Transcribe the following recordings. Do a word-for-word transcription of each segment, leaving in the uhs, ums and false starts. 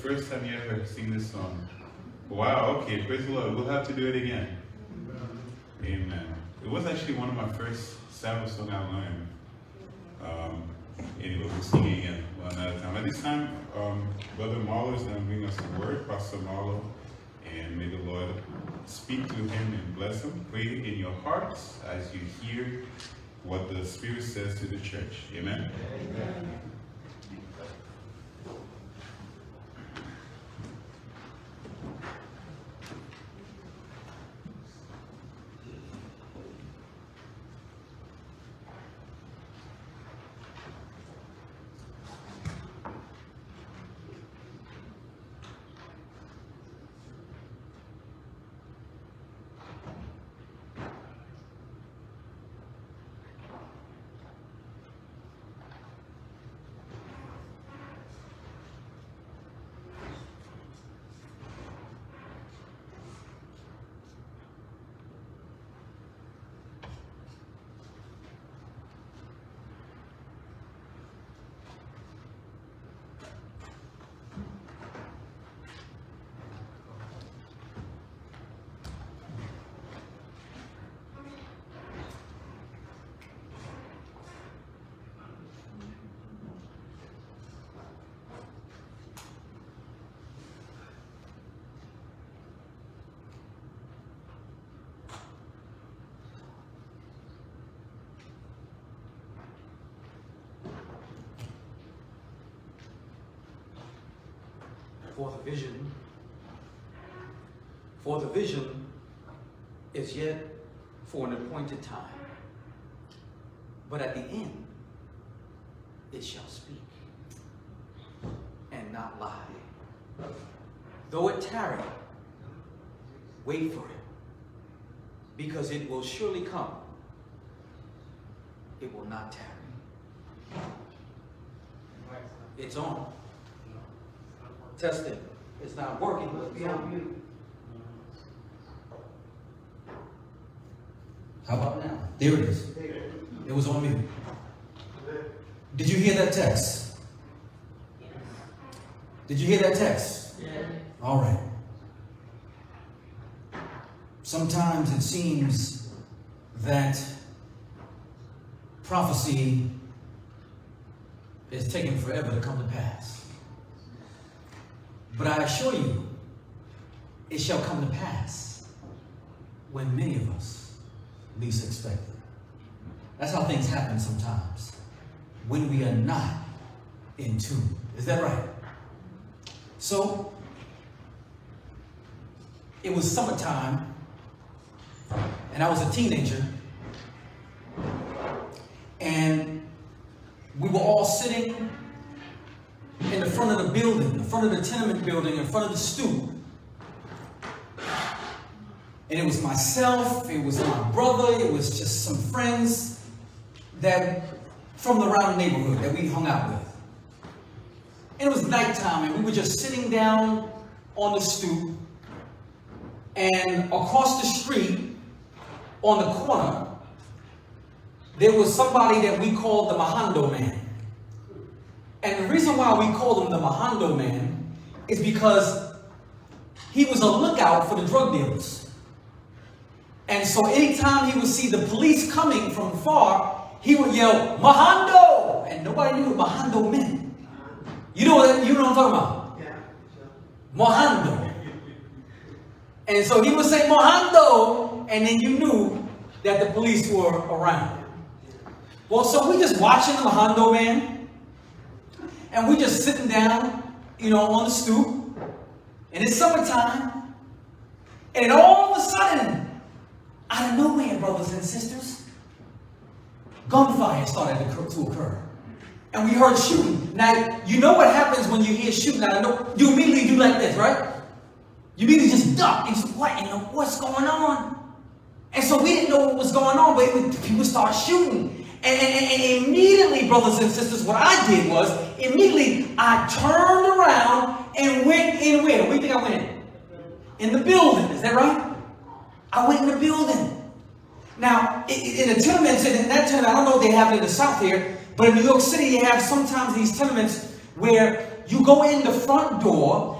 first time you ever sing this song? Wow, okay, praise the Lord. We'll have to do it again. Amen. It was actually one of my first Sabbath songs I learned. Um, anyway, we'll sing it again another time. At this time, um, Brother Marlo is going to bring us a word, Pastor Marlo, and may the Lord speak to him and bless him. Pray in your hearts as you hear what the Spirit says to the church. Amen? Amen. For the vision, for the vision is yet for an appointed time, but at the end it shall speak and not lie. Though it tarry, wait for it, because it will surely come. It will not tarry. It's on. Testing. It's not working. Let's be on mute. How about now? There it is. It was on mute. Did you hear that text? Did you hear that text? Yeah. All right. Sometimes it seems that prophecy is taking forever to come to pass. But I assure you, it shall come to pass when many of us least expect it. That's how things happen sometimes, when we are not in tune. Is that right? So, it was summertime, and I was a teenager, and we were all sitting in the front of the building, in front of the tenement building, in front of the stoop. And it was myself, it was my brother, it was just some friends that from around the neighborhood that we hung out with. And it was nighttime, and we were just sitting down on the stoop, and across the street, on the corner, there was somebody that we called the Mahando Man. And the reason why we called him the Mahando Man is because he was a lookout for the drug dealers. And so anytime he would see the police coming from far, he would yell, Mahando! And nobody knew what Mahando meant. You know what, you know what I'm talking about? Yeah. Mohando. And so he would say Mohando, and then you knew that the police were around. Well, so we just watching the Mohando Man. And we just sitting down, you know, on the stoop. And it's summertime. And all of a sudden, out of nowhere, brothers and sisters, gunfire started to occur. And we heard shooting. Now, you know what happens when you hear shooting out of nowhere? You immediately do like this, right? You immediately just duck. And you say, what in the, what's going on? And so we didn't know what was going on, but it would, people start shooting. And, and, and immediately, brothers and sisters, what I did was, immediately I turned around and went in where? Where do you think I went in? In the building, is that right? I went in the building. Now, in the tenements, in that tenement, I don't know if they have it in the South here, but in New York City, you have sometimes these tenements where you go in the front door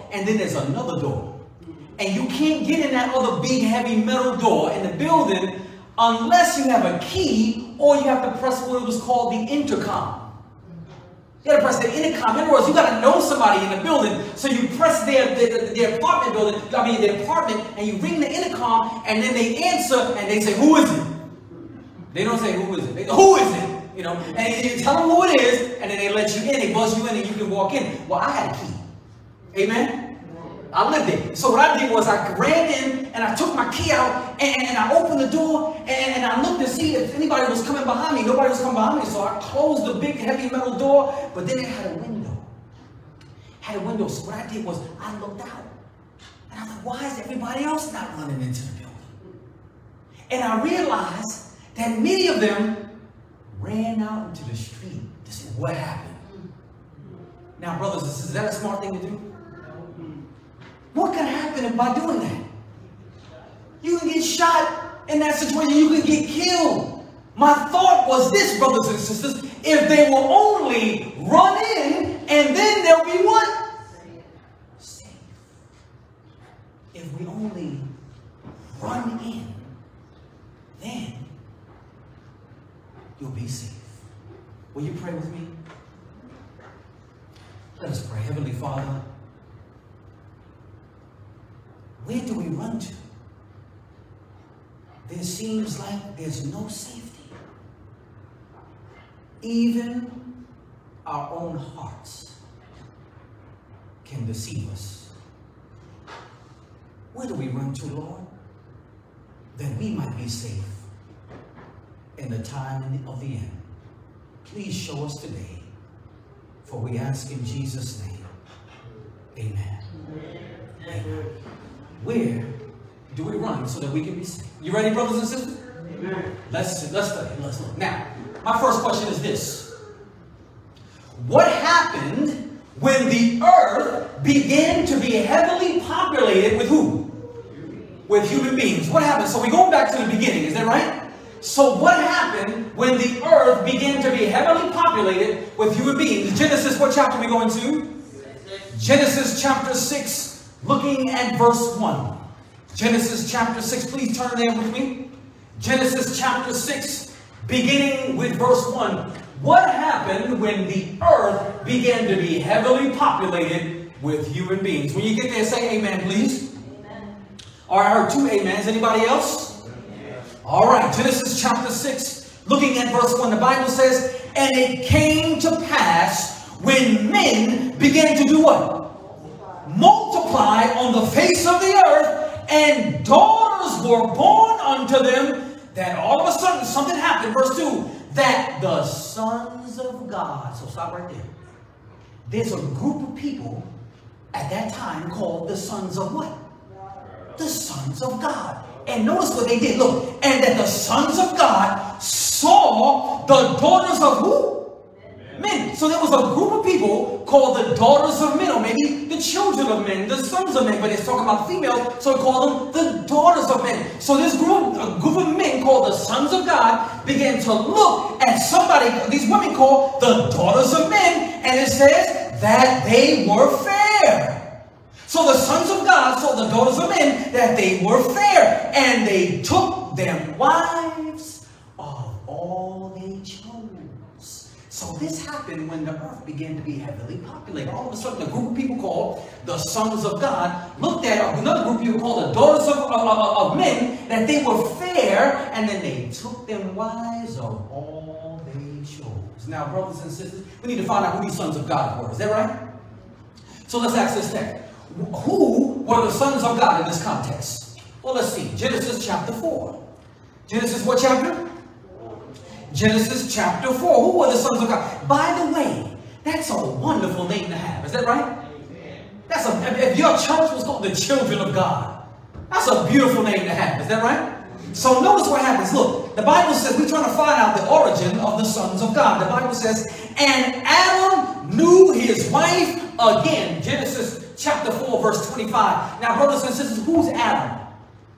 and then there's another door. And you can't get in that other big heavy metal door in the building unless you have a key or you have to press what was called the intercom. You got to press the intercom. In other words, you got to know somebody in the building. So you press their, their, their apartment building, I mean their apartment, and you ring the intercom, and then they answer, and they say, who is it? They don't say, who is it? They go, who is it? You know, and you tell them who it is, and then they let you in. They buzz you in, and you can walk in. Well, I had a key. Amen? I lived there. So what I did was I ran in, and I took my key out, and, and I opened the door, and, and I looked to see if anybody was coming behind me. Nobody was coming behind me, so I closed the big, heavy metal door, but then it had a window. Had a window, so what I did was I looked out. And I was like, why is everybody else not running into the building? And I realized that many of them ran out into the street to see what happened. Now, brothers and sisters, is that a smart thing to do? What can happen by doing that? You can get shot in that situation. You can get killed. My thought was this, brothers and sisters. If they will only run in, and then they'll be what? Safe. If we only run in, then you'll be safe. Will you pray with me? Let us pray. Heavenly Father, where do we run to? There seems like there's no safety. Even our own hearts can deceive us. Where do we run to, Lord? That we might be safe in the time of the end. Please show us today, for we ask in Jesus' name. Amen. Amen. Where do we run so that we can be safe? You ready, brothers and sisters? Amen. Let's let's study. Let's look. Now, my first question is this: what happened when the earth began to be heavily populated with who? With human beings. What happened? So we're going back to the beginning. Is that right? So what happened when the earth began to be heavily populated with human beings? Genesis, what chapter are we going to? Genesis chapter six. Looking at verse one. Genesis chapter six. Please turn there with me. Genesis chapter six, beginning with verse one. What happened when the earth began to be heavily populated with human beings? When you get there, say amen, please. Amen. All right, I heard two amens. Anybody else? Amen. All right, Genesis chapter six, looking at verse one. The Bible says, and it came to pass when men began to do what? Multiply on the face of the earth, and daughters were born unto them, that all of a sudden something happened. Verse two, that the sons of God. So stop right there. There's a group of people at that time called the sons of what? The sons of God. And notice what they did. Look, and that the sons of God saw the daughters of who? Men. So there was a group of people called the daughters of men, or maybe the children of men, the sons of men, but it's talking about females, so it called them the daughters of men. So this group, a group of men called the sons of God, began to look at somebody, these women called the daughters of men, and it says that they were fair. So the sons of God saw the daughters of men, that they were fair, and they took them wives of all they chose. So this happened when the earth began to be heavily populated. All of a sudden, a group of people called the sons of God looked at another group of people called the daughters of, of, of men, that they were fair, and then they took them wives of all they chose. Now, brothers and sisters, we need to find out who these sons of God were. Is that right? So let's ask this text. Who were the sons of God in this context? Well, let's see. Genesis chapter four. Genesis what chapter? Genesis chapter four. Who were the sons of God? By the way, that's a wonderful name to have. Is that right? That's a, if your church was called the children of God, that's a beautiful name to have. Is that right? So notice what happens. Look, the Bible says, we're trying to find out the origin of the sons of God. The Bible says, and Adam knew his wife again. Genesis chapter four, verse twenty-five. Now, brothers and sisters, who's Adam?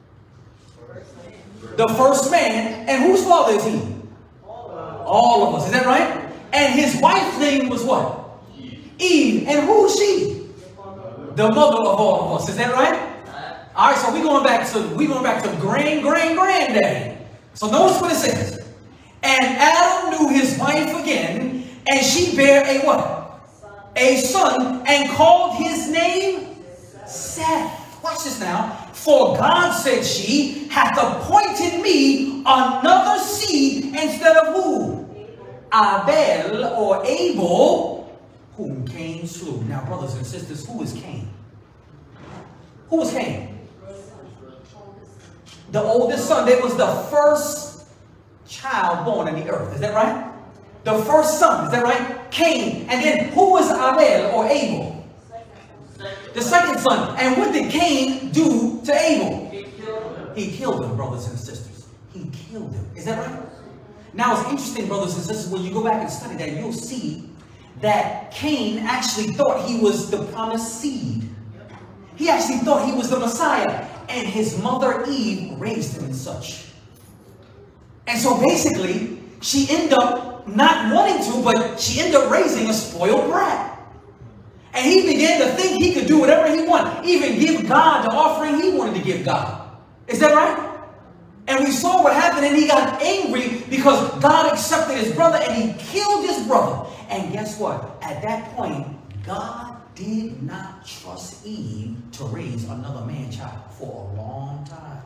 The first man. And whose father is he? All of us. Is that right? And his wife's name was what? Eve. And who is she? the mother of all of us. Is that right? All right, so we're going back to we going back to grand, grand, granddaddy. So notice what it says. And Adam knew his wife again, and she bare a what? A son, and called his name Seth. Watch this now. For God, said she, hath appointed me another seed instead of who? Abel or Abel, whom Cain slew. Now, brothers and sisters, who is Cain? Who was Cain? The oldest son. There was the first child born on the earth. Is that right? The first son. Is that right? Cain. And then who was Abel or Abel? The second son. And what did Cain do to Abel? He killed him. He killed him, brothers and sisters. He killed him. Is that right? Now it's interesting, brothers and sisters, when you go back and study that, you'll see that Cain actually thought he was the promised seed. He actually thought he was the Messiah. And his mother Eve raised him as such. And so basically, she ended up not wanting to, but she ended up raising a spoiled brat. And he began to think he could do whatever he wanted. Even give God the offering he wanted to give God. Is that right? And we saw what happened, and he got angry because God accepted his brother and he killed his brother. And guess what? At that point, God did not trust Eve to raise another man-child for a long time.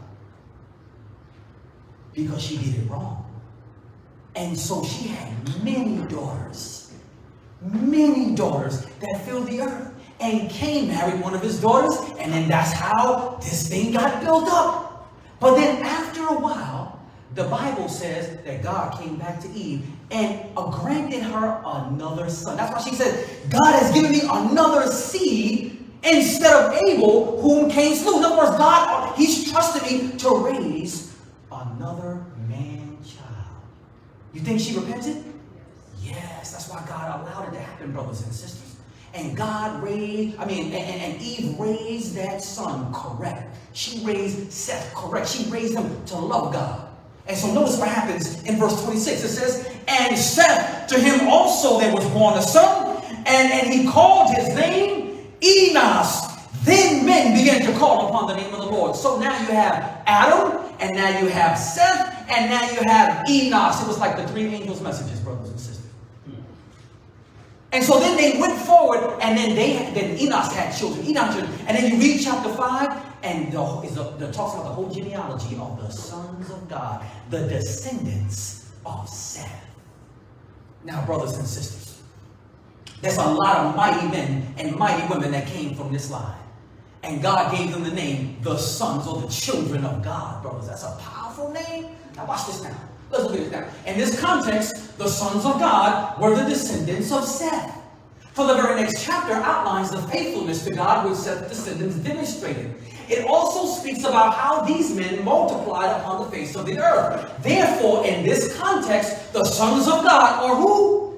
Because she did it wrong. And so she had many daughters. Many daughters that filled the earth. And Cain married one of his daughters. And then that's how this thing got built up. But then after a while, the Bible says that God came back to Eve and granted her another son. That's why she said, God has given me another seed instead of Abel, whom Cain slew. In other words, God, he's trusted me to raise another man-child. You think she repented? Yes, that's why God allowed it to happen, brothers and sisters. And God raised, I mean, and, and Eve raised that son correct. She raised Seth correct. She raised him to love God. And so notice what happens in verse twenty-six. It says, and Seth, to him also there was born a son, and, and he called his name Enos. Then men began to call upon the name of the Lord. So now you have Adam, and now you have Seth, and now you have Enos. It was like the three angels' messages, brothers and sisters. And so then they went forward, and then they had, then Enos had children. Enoch, and then you read chapter five, and the, is the, the talks about the whole genealogy of the sons of God, the descendants of Seth. Now, brothers and sisters, there's a lot of mighty men and mighty women that came from this line. And God gave them the name, the sons or the children of God, brothers. That's a powerful name. Now watch this now. Let's look at it now. In this context, the sons of God were the descendants of Seth. For the very next chapter outlines the faithfulness to God which Seth's descendants demonstrated. It also speaks about how these men multiplied upon the face of the earth. Therefore, in this context, the sons of God are who?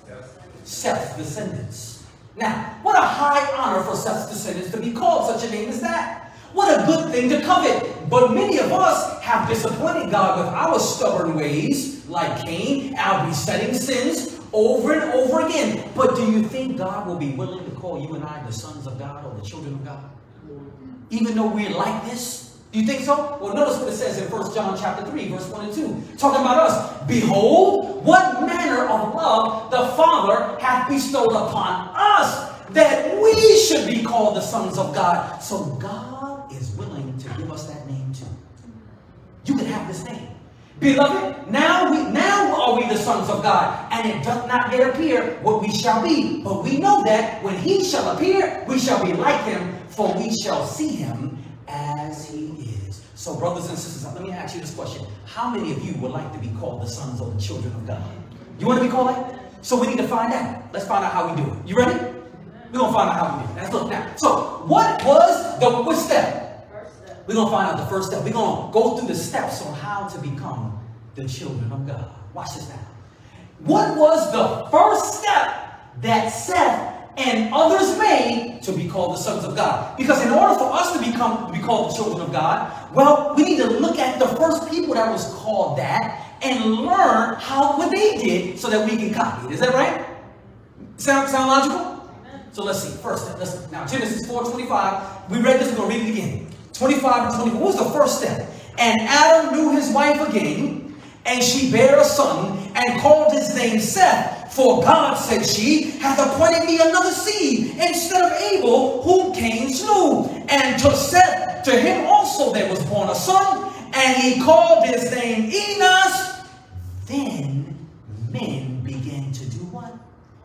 Seth's descendants. Now, what a high honor for Seth's descendants to be called such a name as that. What a good thing to covet. But many of us have disappointed God with our stubborn ways, like Cain, our besetting sins, over and over again. But do you think God will be willing to call you and I the sons of God or the children of God? Even though we're like this? Do you think so? Well, notice what it says in First John chapter three, verse one and two. Talking about us. Behold, what manner of love the Father hath bestowed upon us, that we should be called the sons of God. So God is willing to give us that name too. You can have this name. Beloved, now we now are we the sons of God, and it doth not yet appear what we shall be. But we know that when he shall appear, we shall be like him, for we shall see him as he is. So, brothers and sisters, let me ask you this question. How many of you would like to be called the sons or the children of God? You want to be called that? So we need to find out. Let's find out how we do it. You ready? We're going to find out how we do it. Let's look now. So, what was the what step? We're going to find out the first step. We're going to go through the steps on how to become the children of God. Watch this now. What was the first step that Seth and others made to be called the sons of God? Because in order for us to become to be called the children of God, well, we need to look at the first people that was called that and learn how what they did so that we can copy it. Is that right? Sound, sound logical? So let's see. First step. Let's, now, Genesis four twenty-five. We read this. We're going to read it again. twenty-five and twenty-four. What was the first step? And Adam knew his wife again, and she bare a son, and called his name Seth. For God, said she, hath appointed me another seed, instead of Abel, whom Cain slew. And to Seth, to him also there was born a son, and he called his name Enos. Then men began to do what?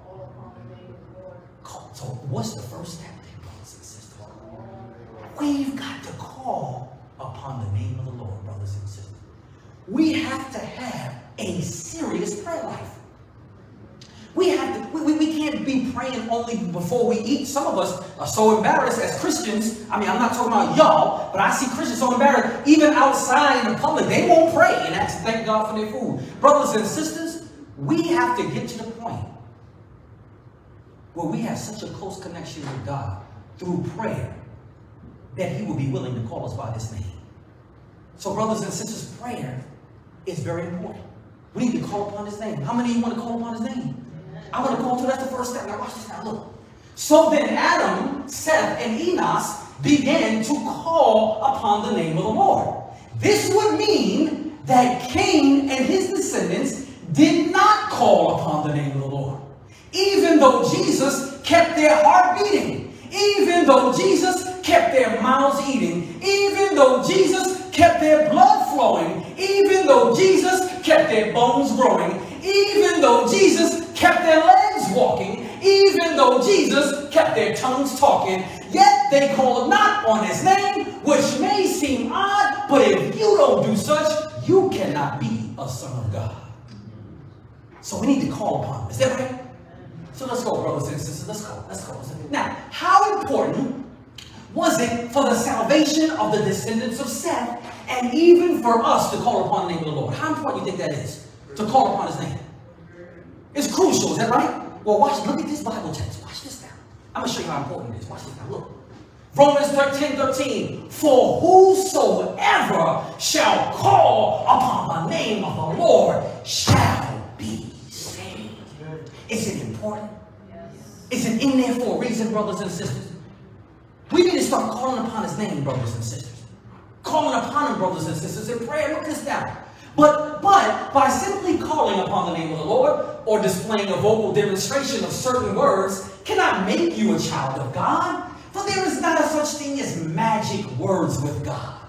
Call. So what's the first step there, brothers and sisters? We've got to call upon the name of the Lord, brothers and sisters. We have to have a serious prayer life. We have to, we, we can't be praying only before we eat. Some of us are so embarrassed as Christians. I mean, I'm not talking about y'all, but I see Christians so embarrassed. Even outside in the public, they won't pray and ask to thank God for their food. Brothers and sisters, we have to get to the point where we have such a close connection with God through prayer that he will be willing to call us by his name. So brothers and sisters, prayer is very important. We need to call upon his name. How many of you want to call upon his name? I want to call to that's the first step. Now watch this now. Look. So then Adam, Seth, and Enos began to call upon the name of the Lord. This would mean that Cain and his descendants did not call upon the name of the Lord. Even though Jesus kept their heart beating. Even though Jesus kept their mouths eating. Even though Jesus kept their blood flowing. Even though Jesus kept their bones growing. Even though Jesus kept their legs walking. Even though Jesus kept their tongues talking. Yet they called not on his name, which may seem odd, but if you don't do such, you cannot be a son of God. So we need to call upon him. Is that right? So let's go, brothers and sisters. Let's go. Let's go. Now, how important was it for the salvation of the descendants of Seth, and even for us to call upon the name of the Lord? How important do you think that is, to call upon his name? It's crucial, is that right? Well, watch, look at this Bible text. Watch this now. I'm going to show you how important it is. Watch this now. Look. Romans thirteen, thirteen. For whosoever shall call upon the name of the Lord shall be saved. Is it important? Is it in there for a reason, brothers and sisters? We need to start calling upon his name, brothers and sisters. Calling upon him, brothers and sisters, in prayer. Look this down. But, but by simply calling upon the name of the Lord or displaying a vocal demonstration of certain words cannot make you a child of God. For there is not a such thing as magic words with God.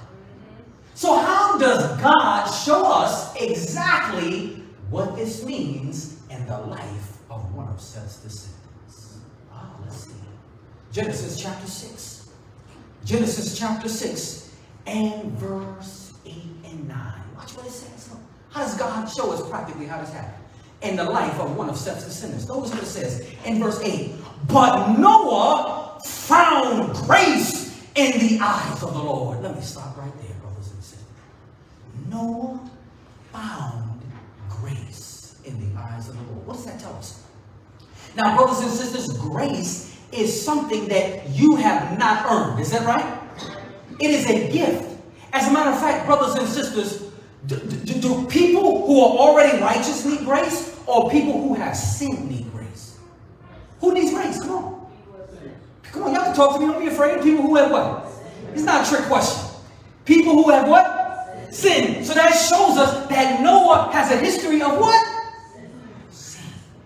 So how does God show us exactly what this means in the life of one of Seth's descendants? Ah, let's see. Genesis chapter six. Genesis chapter six and verse eight and nine. Watch what it says. How does God show us practically how this happened? In the life of one of Seth's descendants. Notice what it says in verse eight. But Noah found grace in the eyes of the Lord. Let me stop right there, brothers and sisters. Noah found grace in the eyes of the Lord. What does that tell us? Now, brothers and sisters, grace is something that you have not earned. Is that right? It is a gift. As a matter of fact, brothers and sisters, do, do, do people who are already righteous need grace, or people who have sinned need grace? Who needs grace? Come on. Come on, y'all can talk to me. Don't be afraid. People who have what? It's not a trick question. People who have what? Sin. So that shows us that Noah has a history of what? Sin.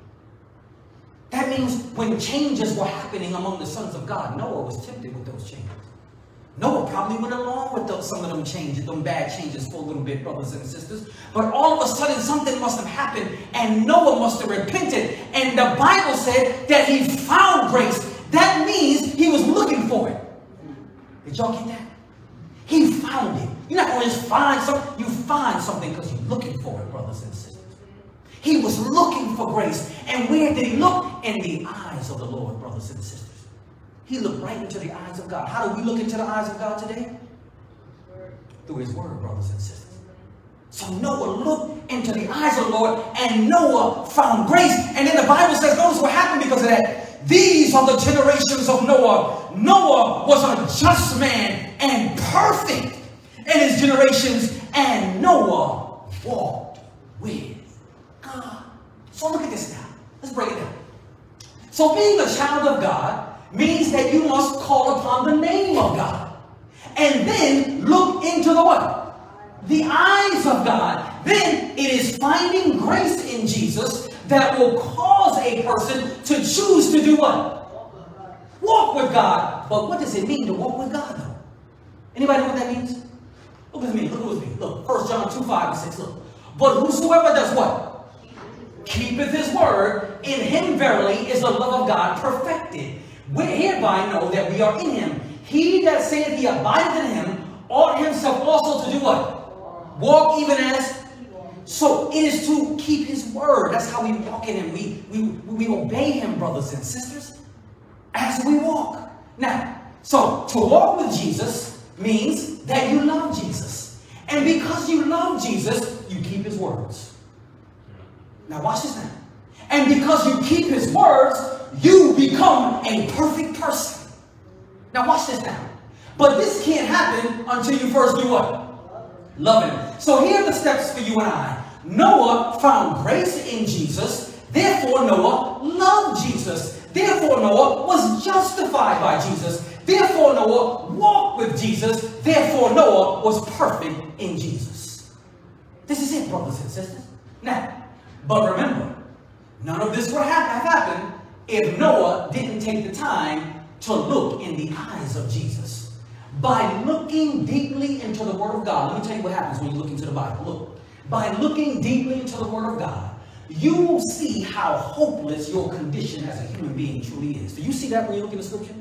That means when changes were happening among the sons of God, Noah was tempted with those changes. Noah probably went along with those, some of them changes, them bad changes for a little bit, brothers and sisters. But all of a sudden, something must have happened, and Noah must have repented. And the Bible said that he found grace. That means he was looking for it. Did y'all get that? He found it. You're not going to just find something. You find something because you're looking for it, brothers and sisters. He was looking for grace. And where did he look? In the eyes of the Lord, brothers and sisters. He looked right into the eyes of God. How do we look into the eyes of God today? Through his word, brothers and sisters. So Noah looked into the eyes of the Lord, and Noah found grace. And then the Bible says, notice what happened because of that. These are the generations of Noah. Noah was a just man and perfect in his generations, and Noah walked with God. So look at this now. Let's break it down. So being a child of God means that you must call upon the name of God. And then look into the what? The eyes of God. Then it is finding grace in Jesus that will cause a person to choose to do what? Walk with God. But what does it mean to walk with God though? Anybody know what that means? Look at me. Look with me. Look. First John two, five and six. Look. But whosoever does what? Keepeth his word, in him verily is the love of God perfected. We hereby know that we are in him. He that saith he abideth in him ought himself also to do what? Walk even as. So it is to keep his word. That's how we walk in him. We, we, we obey him, brothers and sisters, as we walk. Now, so to walk with Jesus means that you love Jesus. And because you love Jesus, you keep his words. Now watch this now. And because you keep his words, you become a perfect person. Now watch this now. But this can't happen until you first do what? Love him. So here are the steps for you and I. Noah found grace in Jesus. Therefore Noah loved Jesus. Therefore Noah was justified by Jesus. Therefore Noah walked with Jesus. Therefore Noah was perfect in Jesus. This is it, brothers and sisters. Now, but remember, none of this would have happened if Noah didn't take the time to look in the eyes of Jesus. By looking deeply into the Word of God, let me tell you what happens when you look into the Bible. Look, by looking deeply into the Word of God, you will see how hopeless your condition as a human being truly is. Do you see that when you look in the Scripture?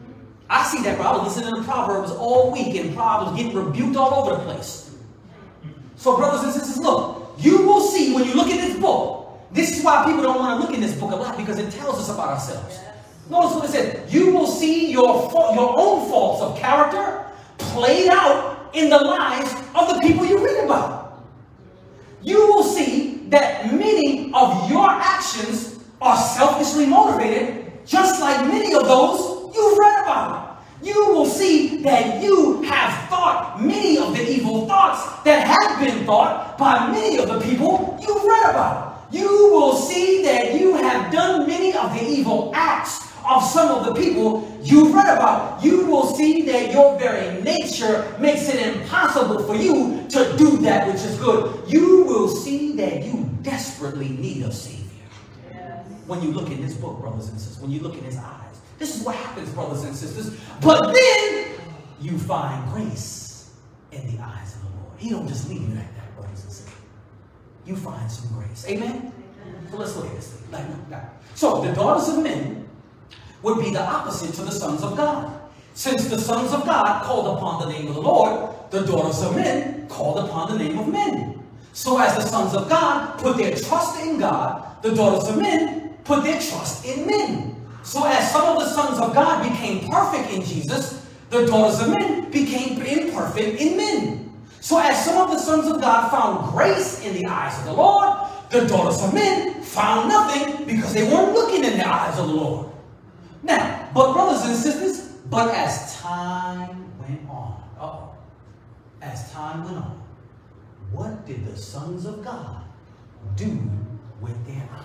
I see that, bro. I was listening to Proverbs all week, and Proverbs getting rebuked all over the place. So, brothers and sisters, look. You will see when you look at this book. This is why people don't want to look in this book a lot, because it tells us about ourselves. Notice what it says. You will see your, your own faults of character played out in the lives of the people you read about. You will see that many of your actions are selfishly motivated, just like many of those you've read about. You will see that you have thought many of the evil thoughts that have been thought by many of the people you've read about. You will see that you have done many of the evil acts of some of the people you've read about. You will see that your very nature makes it impossible for you to do that which is good. You will see that you desperately need a Savior. Yes. When you look in this book, brothers and sisters, when you look in his eyes. This is what happens, brothers and sisters. But then you find grace in the eyes of the Lord. He don't just leave you like that, brothers and sisters. You find some grace. Amen? Amen. So let's look at this thing. Like, like. So the daughters of men would be the opposite to the sons of God. Since the sons of God called upon the name of the Lord, the daughters of men called upon the name of men. So as the sons of God put their trust in God, the daughters of men put their trust in men. So as some of the sons of God became perfect in Jesus, the daughters of men became imperfect in men. So as some of the sons of God found grace in the eyes of the Lord, the daughters of men found nothing because they weren't looking in the eyes of the Lord. Now, but brothers and sisters, but as time went on, uh-oh, as time went on, what did the sons of God do with their eyes?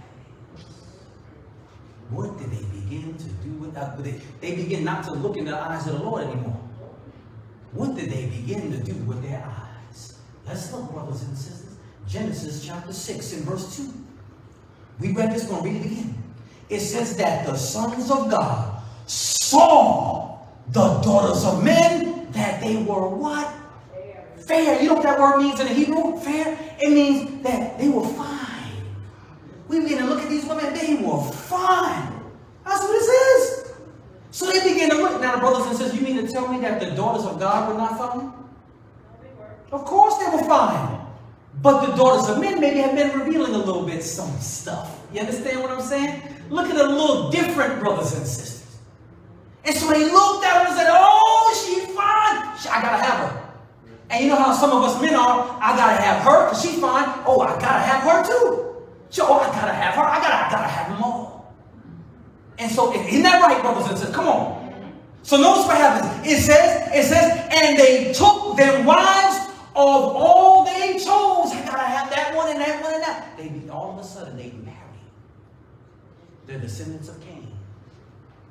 What did they begin to do with that? They, they begin not to look in the eyes of the Lord anymore. What did they begin to do with their eyes? Let's look, brothers and sisters. Genesis chapter six and verse two. We read this, we're going to read it again. It says that the sons of God saw the daughters of men, that they were what? Fair. Fair. You know what that word means in the Hebrew? Fair. It means that they were fine. We begin to look at these women, they were fine. That's what this is. So they begin to look. Now, brothers and sisters, you mean to tell me that the daughters of God were not fine? Of course they were fine. But the daughters of men maybe have been revealing a little bit some stuff. You understand what I'm saying? Look at a little different, brothers and sisters. And so they looked at her and said, oh, she's fine. I got to have her. And you know how some of us men are, I got to have her because she's fine. Oh, I got to have her too. So, oh, I got to have her. I got I gotta have them all. And so, isn't that right, brothers and sisters? Come on. So notice what happens. It says, it says, and they took their wives of all they chose. I got to have that one and that one and that. They, all of a sudden, they married the descendants of Cain.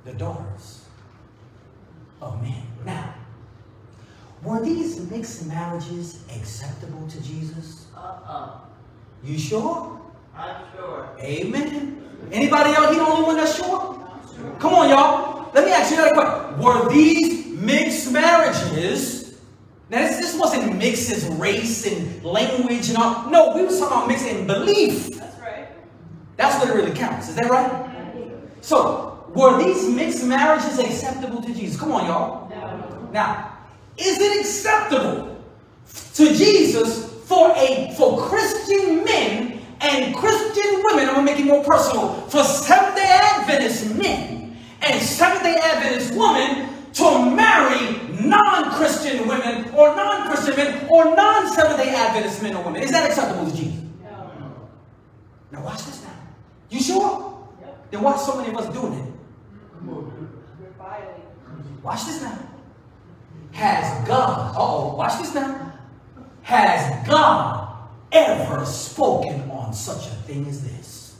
the daughters of men. Now, were these mixed marriages acceptable to Jesus? Uh-uh. You sure? I'm sure. Amen. Anybody else? He the only one that's sure? Come on, y'all. Let me ask you another question. Were these mixed marriages? Now, this, this wasn't mixed as race and language and all. No, we were talking about mixed in belief. That's right. That's what it really counts. Is that right? So, were these mixed marriages acceptable to Jesus? Come on, y'all. No. Now, is it acceptable to Jesus for a for Christian men and Christian women? I'm gonna make it more personal. For Seventh-day Adventist men and Seventh-day Adventist women to marry non-Christian women or non-Christian men or non-Seventh-day Adventist men or women. Is that acceptable to Jesus? No. Now watch this now. You sure? Yep. Then why so many of us doing it? We're violating. Watch this now. Has God, uh-oh, watch this now. Has God ever spoken on such a thing as this?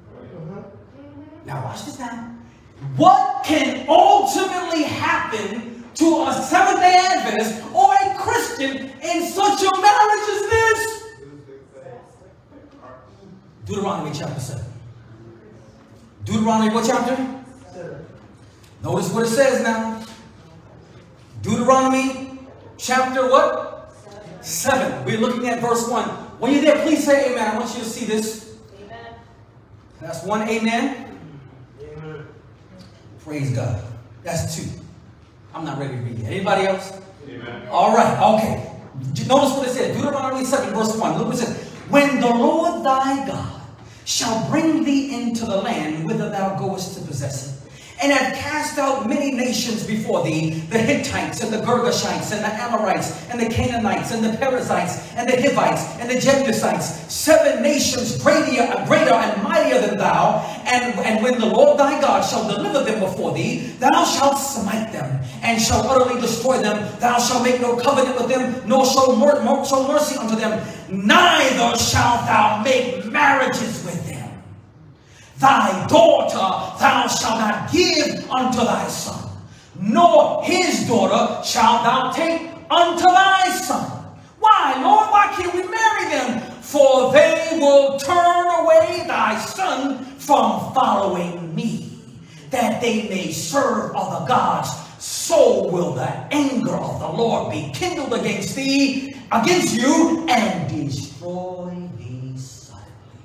Now watch this now. What can ultimately happen to a Seventh-day Adventist or a Christian in such a marriage as this? Deuteronomy chapter seven. Deuteronomy what chapter? Seven. Notice what it says now. Deuteronomy chapter what? Seven. Seven. We're looking at verse one. When you're there, please say amen. I want you to see this. Amen. That's one amen. Amen. Praise God. That's two. I'm not ready to read it. Anybody else? Amen. All right. Okay. Notice what it says. Deuteronomy seven verse one. Look what it says. When the Lord thy God shall bring thee into the land whither thou goest to possess it, and have cast out many nations before thee, the Hittites, and the Girgashites, and the Amorites, and the Canaanites, and the Perizzites, and the Hivites, and the Jebusites, seven nations greater, greater and mightier than thou, and, and when the Lord thy God shall deliver them before thee, thou shalt smite them, and shalt utterly destroy them. Thou shalt make no covenant with them, nor show, mer mer show mercy unto them, neither shalt thou make marriages with them. Thy daughter thou shalt not give unto thy son, nor his daughter shalt thou take unto thy son. Why, Lord? Why can't we marry them? For they will turn away thy son from following me, that they may serve other gods. So will the anger of the Lord be kindled against thee, against you, and destroy thee suddenly.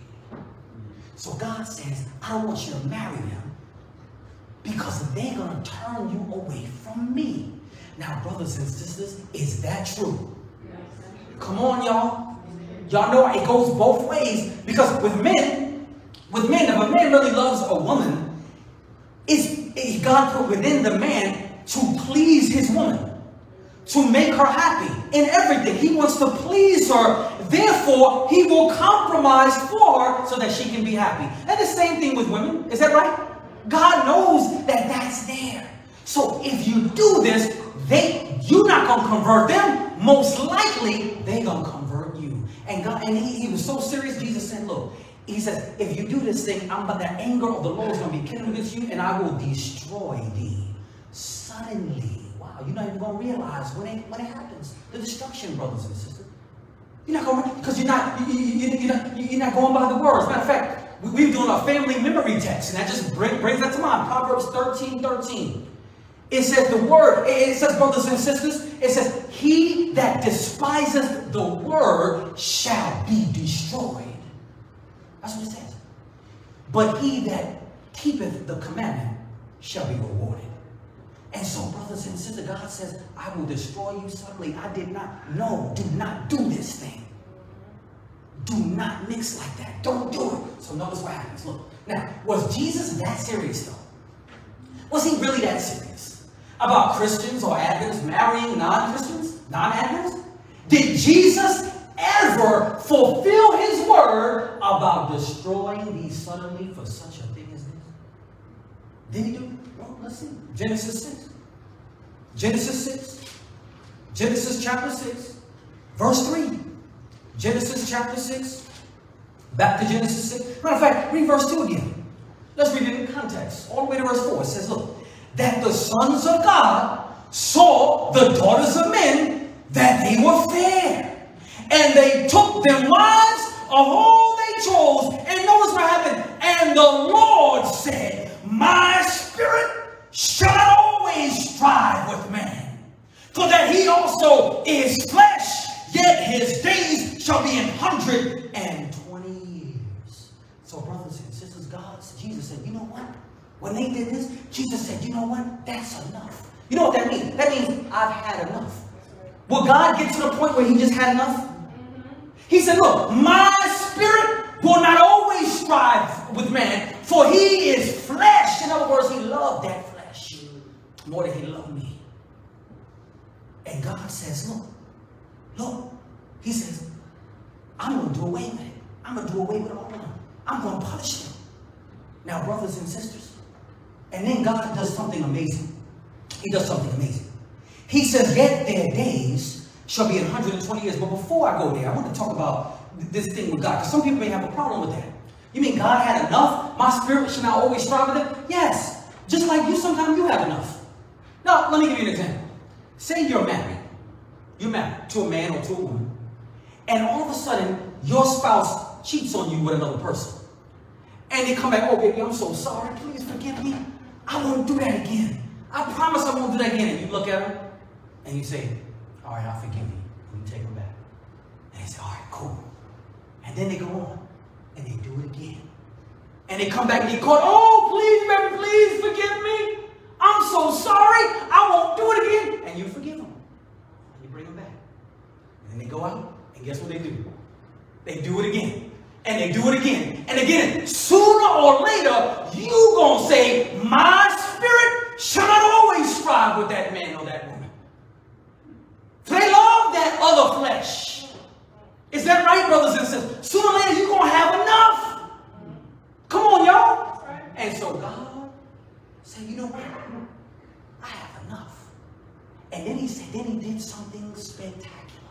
So God says, I don't want you to marry them because they're going to turn you away from me. Now, brothers and sisters, is that true? Come on, y'all. Y'all know it goes both ways, because with men, with men, if a man really loves a woman, it's, it's God put within the man to please his woman, to make her happy in everything. He wants to please her. Therefore, he will compromise for her so that she can be happy. And the same thing with women. Is that right? God knows that that's there. So if you do this, they you're not going to convert them. Most likely, they're going to convert you. And God, and he, he was so serious. Jesus said, look, he says, if you do this thing, I'm about the anger of the Lord is going to be kindled against you, and I will destroy thee suddenly. Wow, you're not even going to realize when it, when it happens. The destruction, brothers and sisters. You're not going, because you're not, you, you, you, you're not, you're not going by the words. Matter of fact, we, we're doing a family memory text, and that just bring, brings that to mind. Proverbs thirteen thirteen. It says the word, it says, brothers and sisters, it says, he that despiseth the word shall be destroyed. That's what it says. But he that keepeth the commandment shall be rewarded. And so, brothers and sisters, God says, I will destroy you suddenly. I did not. No, do not do this thing. Do not mix like that. Don't do it. So notice what happens. Look. Now, was Jesus that serious, though? Was he really that serious about Christians or Adventists marrying non-Christians, non-Adventists? Did Jesus ever fulfill his word about destroying these suddenly for such a thing as this? Did he do it? Well, let's see. Genesis six. Genesis six. Genesis chapter six. Verse three. Genesis chapter six. Back to Genesis six. Matter of fact, read verse two again. Let's read it in context. All the way to verse four. It says, look. that the sons of God saw the daughters of men, that they were fair. And they took them wives of all they chose. And notice what happened. And the Lord said, my spirit shall not always strive with man, for that he also is flesh, yet his days shall be an hundred and twenty years. So brothers and sisters, God, Jesus said, you know what? When they did this, Jesus said, you know what? That's enough. You know what that means? That means I've had enough. Will God get to the point where he just had enough? He said, look, my spirit will not always strive with man, for he is flesh. In other words, he loved that flesh more than he loved me. And God says, look, look, he says, I'm going to do away with it. I'm going to do away with all of them. I'm going to punish them. Now, brothers and sisters, and then God does something amazing. He does something amazing. He says, yet their days shall be one hundred twenty years. But before I go there, I want to talk about this thing with God, because some people may have a problem with that. You mean God had enough? My spirit should not always strive with it? Yes. Just like you, sometimes you have enough. Now, let me give you an example. Say you're married. You're married to a man or to a woman. And all of a sudden, your spouse cheats on you with another person. And they come back, oh, baby, I'm so sorry. Please forgive me. I won't do that again. I promise I won't do that again. And you look at them and you say, all right, I forgive you. And you take them back. And they say, all right, cool. And then they go on and they do it again. And they come back and get caught. Oh, please, baby, please forgive me. I'm so sorry. I won't do it again. And you forgive them. And you bring them back. And then they go out. And guess what they do? They do it again. And they do it again. And again, sooner or later, you going to say, my spirit shall not always strive with that man or that woman. They love that other flesh. Is that right, brothers and sisters? Sooner or later, you're going to have enough. Come on, y'all. And so God said, you know what? I have enough. And then he said, then he did something spectacular.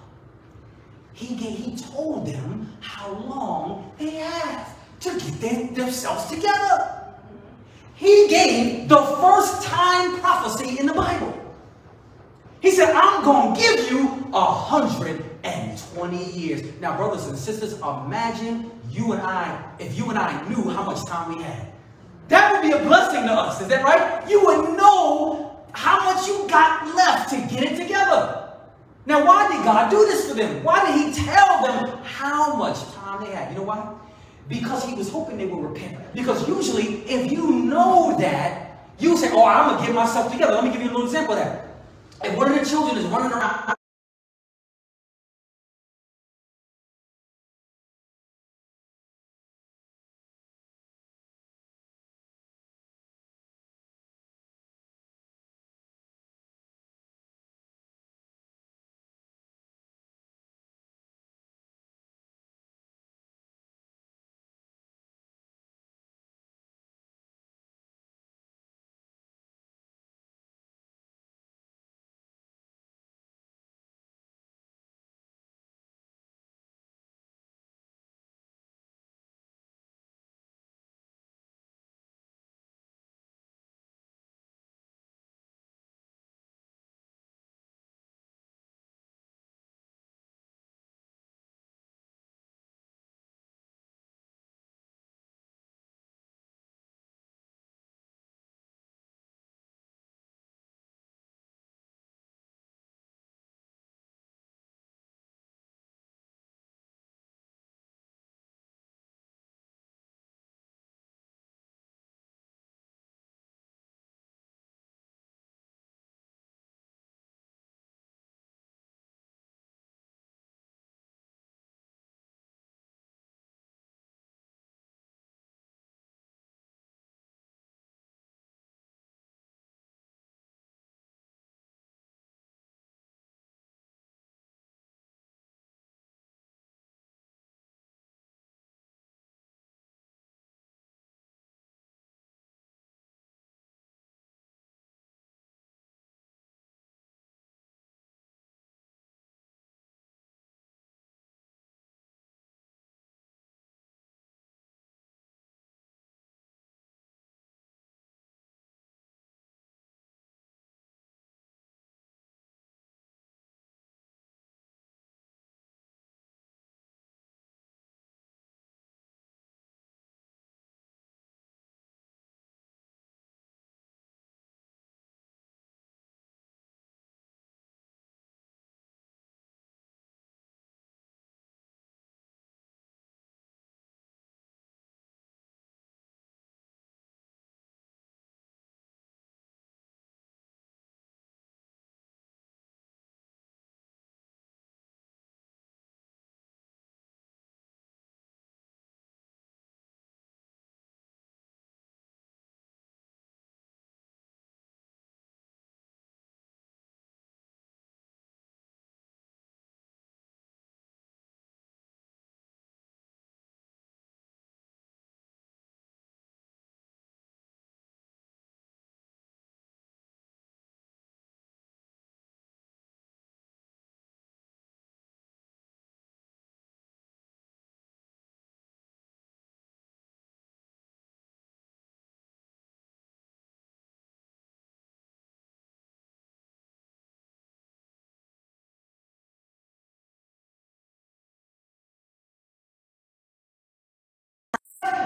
He gave, he told them how long they have to get their, themselves together. He gave the first time prophecy in the Bible. He said, I'm going to give you one hundred twenty years. Now, brothers and sisters, imagine you and I, if you and I knew how much time we had. That would be a blessing to us. Is that right? You would know how much you got left to get it together. Now, why did God do this for them? Why did he tell them how much time they had? You know why? Because he was hoping they would repent. Because usually, if you know that, you say, oh, I'm going to get myself together. Let me give you a little example of that. If one of the children is running around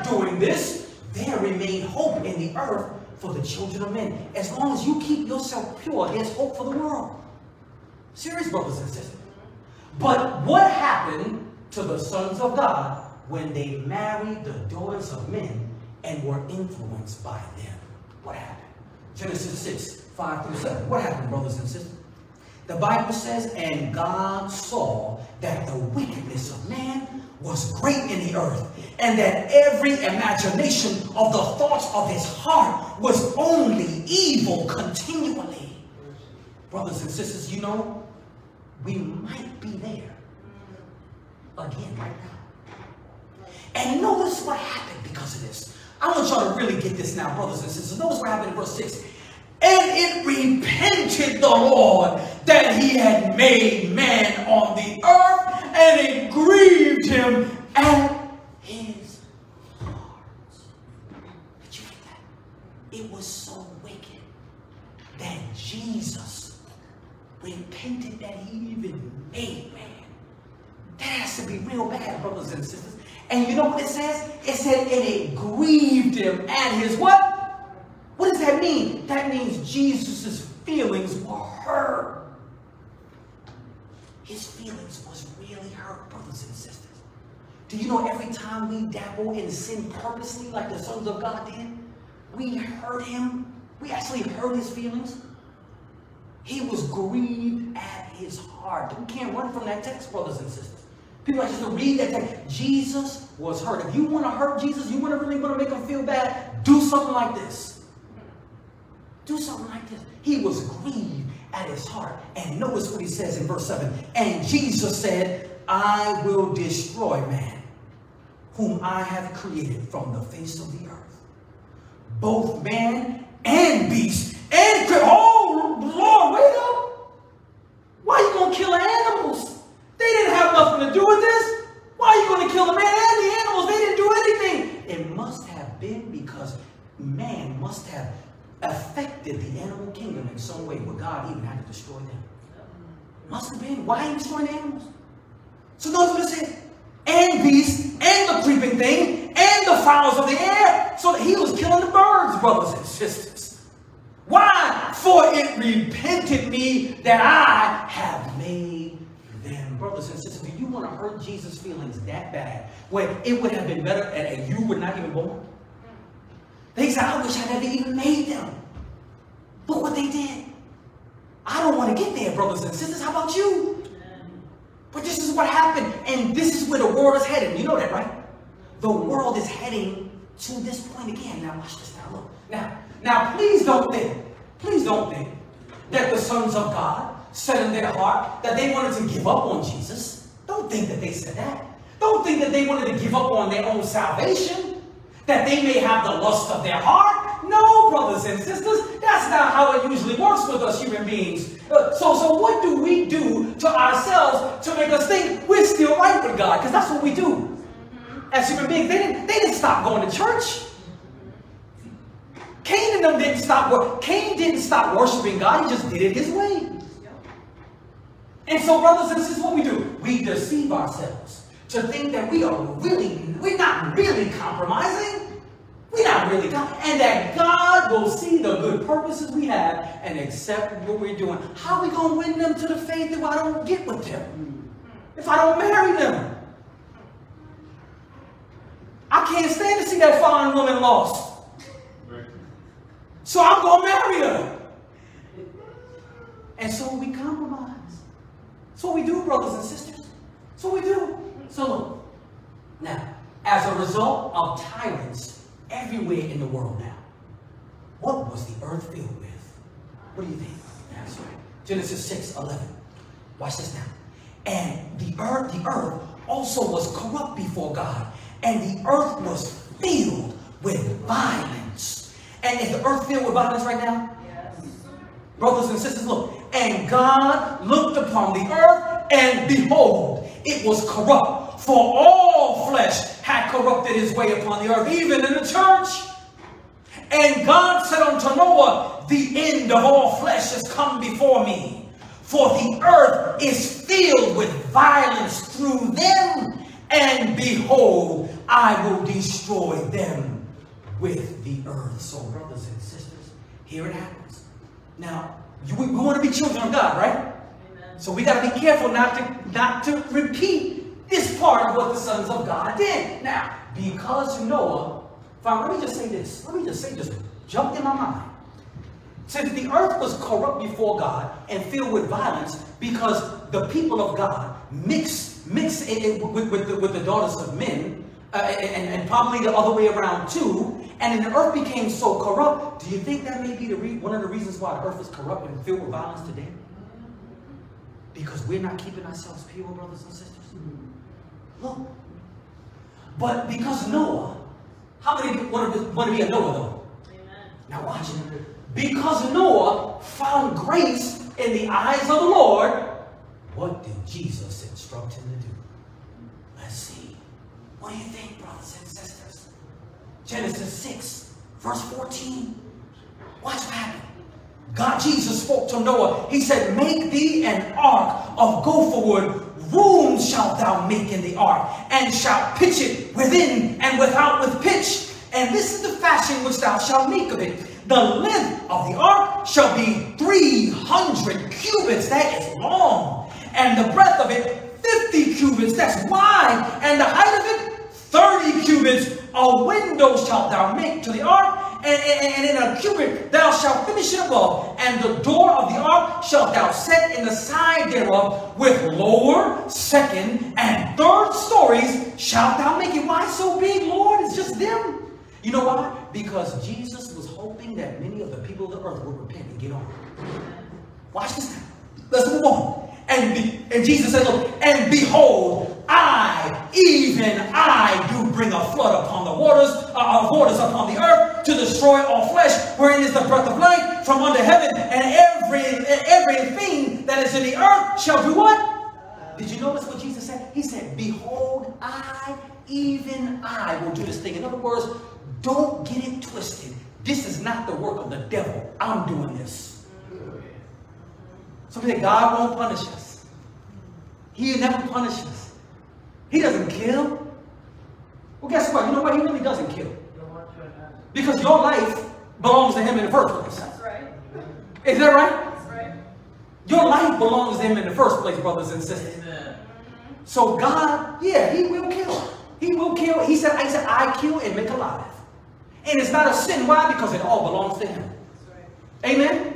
doing this, there remain hope in the earth for the children of men. As long as you keep yourself pure, there's hope for the world. Serious, brothers and sisters. But what happened to the sons of God when they married the daughters of men and were influenced by them? What happened? Genesis six, five through seven. What happened, brothers and sisters? The Bible says, and God saw that the wickedness of man was great in the earth, and that every imagination of the thoughts of his heart was only evil continually. Brothers and sisters, you know, we might be there again right now. And notice what happened because of this. I want y'all to really get this now, brothers and sisters. Notice what happened in verse six. And it repented the Lord that he had made man on the earth, and it grieved him at his heart. Did you get that? It was so wicked that Jesus repented that he even made man. That has to be real bad, brothers and sisters. And you know what it says? It said, and it grieved him at his what? What does that mean? That means Jesus' feelings were hurt. His feelings was really hurt, brothers and sisters. Do you know every time we dabble in sin purposely like the sons of God did, we hurt him? We actually hurt his feelings. He was grieved at his heart. We can't run from that text, brothers and sisters. People like just to read that text. Jesus was hurt. If you want to hurt Jesus, you want to really want to make him feel bad, do something like this. Do something like this. He was grieved at his heart. And notice what he says in verse seven. And Jesus said, I will destroy man, whom I have created from the face of the earth. Both man and beast and creature. Oh, Lord, wait up. Why are you going to kill the animals? They didn't have nothing to do with this. Why are you going to kill the man and the animals? They didn't do anything. It must have been because man must have affected the animal kingdom in some way where God even had to destroy them. Must have been. Why are you destroying animals? So notice what it said. And beasts, and the creeping thing, and the fowls of the air. So he was killing the birds, brothers and sisters. Why? For it repented me that I have made them. Brothers and sisters, do you want to hurt Jesus' feelings that bad? Where it would have been better and you were not even born? They said, I wish I never even made them. Look what they did. I don't want to get there, brothers and sisters. How about you? But this is what happened. And this is where the world is heading. You know that, right? The world is heading to this point again. Now watch this now. Look. Now, now please don't think, please don't think that the sons of God said in their heart that they wanted to give up on Jesus. Don't think that they said that. Don't think that they wanted to give up on their own salvation, that they may have the lust of their heart. No, brothers and sisters, that's not how it usually works with us human beings. Uh, so, so what do we do to ourselves to make us think we're still right with God? Because that's what we do as human beings. They didn't, they didn't stop going to church. Cain and them didn't stop. Cain didn't stop worshiping God. He just did it his way. And so, brothers and sisters, what we do? We deceive ourselves to think that we are really, we're not really compromising. We're not really compromising. And that God will see the good purposes we have and accept what we're doing. How are we going to win them to the faith if I don't get with them? If I don't marry them? I can't stand to see that fine woman lost. So I'm going to marry her. And so we compromise. That's what we do, brothers and sisters. That's what we do. So look, now, as a result of tyrants everywhere in the world now, what was the earth filled with? What do you think? That's right. Genesis six eleven. Watch this now. And the earth, the earth also was corrupt before God, and the earth was filled with violence. And is the earth filled with violence right now? Yes. Brothers and sisters, look. And God looked upon the earth, and behold, it was corrupt. For all flesh had corrupted his way upon the earth, even in the church. And God said unto Noah, the end of all flesh has come before me. For the earth is filled with violence through them. and behold, I will destroy them with the earth. So, brothers and sisters, here it happens. Now, you, we, we want to be children of God, right? Amen. So we got to be careful not to, not to repeat this part of what the sons of God did. Now, because Noah, fine, let me just say this. Let me just say this. Jumped in my mind. Since the earth was corrupt before God and filled with violence because the people of God mixed, mixed it, it, with, with, the, with the daughters of men, uh, and, and probably the other way around too, and then the earth became so corrupt, do you think that may be the re one of the reasons why the earth is corrupt and filled with violence today? Because we're not keeping ourselves pure, brothers and sisters. Look. But because Noah, how many want to, want to be a Noah though? Amen. Now watch it. Because Noah found grace in the eyes of the Lord, what did Jesus instruct him to do? Let's see. What do you think, brothers and sisters? Genesis six, verse fourteen. Watch what happened. God, Jesus spoke to Noah. He said, make thee an ark of gopher wood. Rooms shalt thou make in the ark, and shalt pitch it within and without with pitch. And this is the fashion which thou shalt make of it. The length of the ark shall be three hundred cubits, that is long, and the breadth of it fifty cubits, that's wide, and the height of it thirty cubits. A window shalt thou make to the ark, and, and, and in a cubit thou shalt finish it above, and the door of the ark shalt thou set in the side thereof, with lower, second, and third stories shalt thou make it. Why so big, Lord? It's just them. You know why? Because Jesus was hoping that many of the people of the earth would repent and get on. Watch this now. Let's move on. And, be, and Jesus said, look, and behold, I, even I, do bring a flood upon the waters, uh, waters upon the earth, to destroy all flesh, wherein is the breath of life from under heaven, and every and everything that is in the earth shall do what? Did you notice what Jesus said? He said, behold, I, even I, will do this thing. In other words, don't get it twisted. This is not the work of the devil. I'm doing this. Somebody say, God won't punish us. He never punishes us. He doesn't kill. Well, guess what? You know what? He really doesn't kill. Because your life belongs to him in the first place. That's right. Is that right? That's right. Your life belongs to him in the first place, brothers and sisters. Amen. So God, yeah, he will kill. He will kill. He said, I said, I kill and make alive. And it's not a sin. Why? Because it all belongs to him. Right. Amen?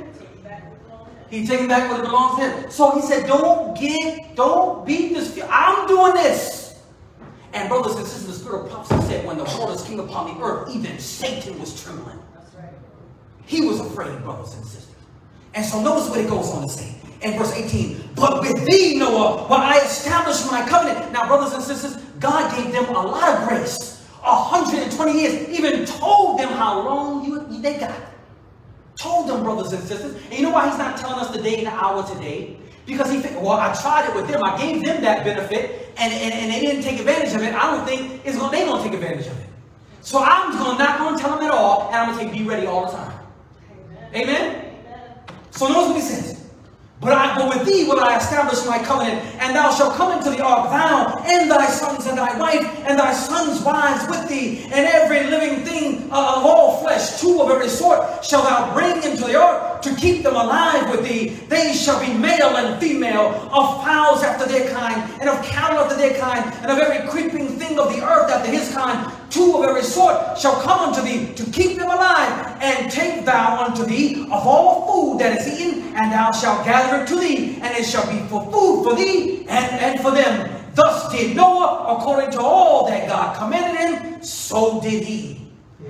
He taking back what it belongs to him. So he said, don't get, don't beat this. I'm doing this. And brothers and sisters, the spirit of prophecy said, when the waters came upon the earth, even Satan was trembling. That's right. He was afraid, brothers and sisters. And so notice what it goes on to say. In verse eighteen, but with thee, Noah, will I establish my covenant. Now, brothers and sisters, God gave them a lot of grace. one hundred twenty years. Even told them how long you, they got. Told them, brothers and sisters. And you know why he's not telling us the day and the hour today? Because he think, well, I tried it with them. I gave them that benefit, and, and, and they didn't take advantage of it. I don't think it's gonna, they're going to take advantage of it. So I'm gonna, not going to tell them at all, and I'm going to say, be ready all the time. Amen? Amen? Amen. So notice what he says. But, I, but with thee will I establish my covenant, and thou shalt come into the ark, thou and thy sons and thy wife, and thy sons' wives with thee, and every living thing uh, of all flesh, two of every sort, shalt thou bring into the ark to keep them alive with thee. They shall be male and female, of fowls after their kind, and of cattle after their kind, and of every creeping thing of the earth after his kind. Two of every sort shall come unto thee to keep them alive, and take thou unto thee of all food that is eaten, and thou shalt gather it to thee, and it shall be for food for thee and, and for them. Thus did Noah, according to all that God commanded him, so did he.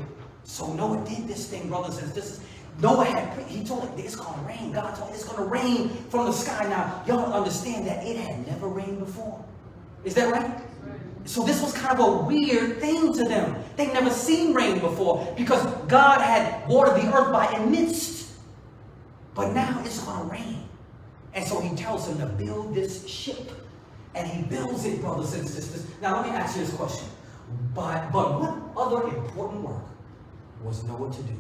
So Noah did this thing, brothers and sisters. Noah had, he told it, it's going to rain. God told it, it's going to rain from the sky. Now, y'all understand that it had never rained before. Is that right? So this was kind of a weird thing to them. They'd never seen rain before because God had watered the earth by a mist. But now it's going to rain. And so he tells them to build this ship. And he builds it, brothers and sisters. Now let me ask you this question. But, but what other important work was Noah to do?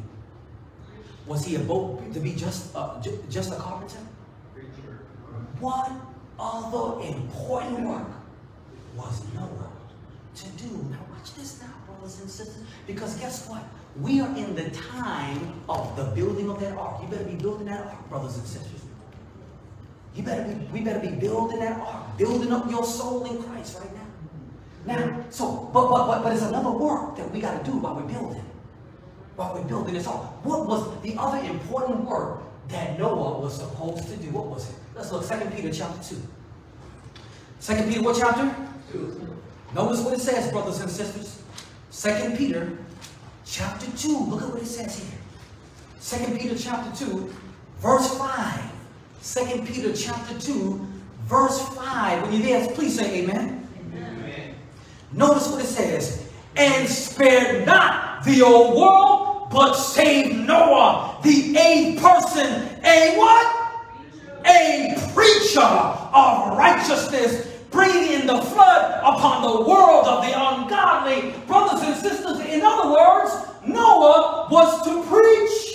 Was he a boat to be just, uh, just a carpenter? What other important work was Noah to do. Now watch this now, brothers and sisters, because guess what? We are in the time of the building of that ark. You better be building that ark, brothers and sisters. You better be, we better be building that ark, building up your soul in Christ right now. Now, so, but but but but there's another work that we got to do while we're building. While we're building this ark. What was the other important work that Noah was supposed to do? What was it? Let's look, Second Peter chapter two. Second Peter what chapter? two. Notice what it says, brothers and sisters. Second Peter chapter two. Look at what it says here. Second Peter chapter two, verse five. Second Peter chapter two, verse five. When you're there, please say amen. Amen. Notice what it says. And spared not the old world, but saved Noah, the eighth person, a what? A preacher of righteousness, bringing in the flood upon the world of the ungodly. Brothers and sisters, in other words, Noah was to preach.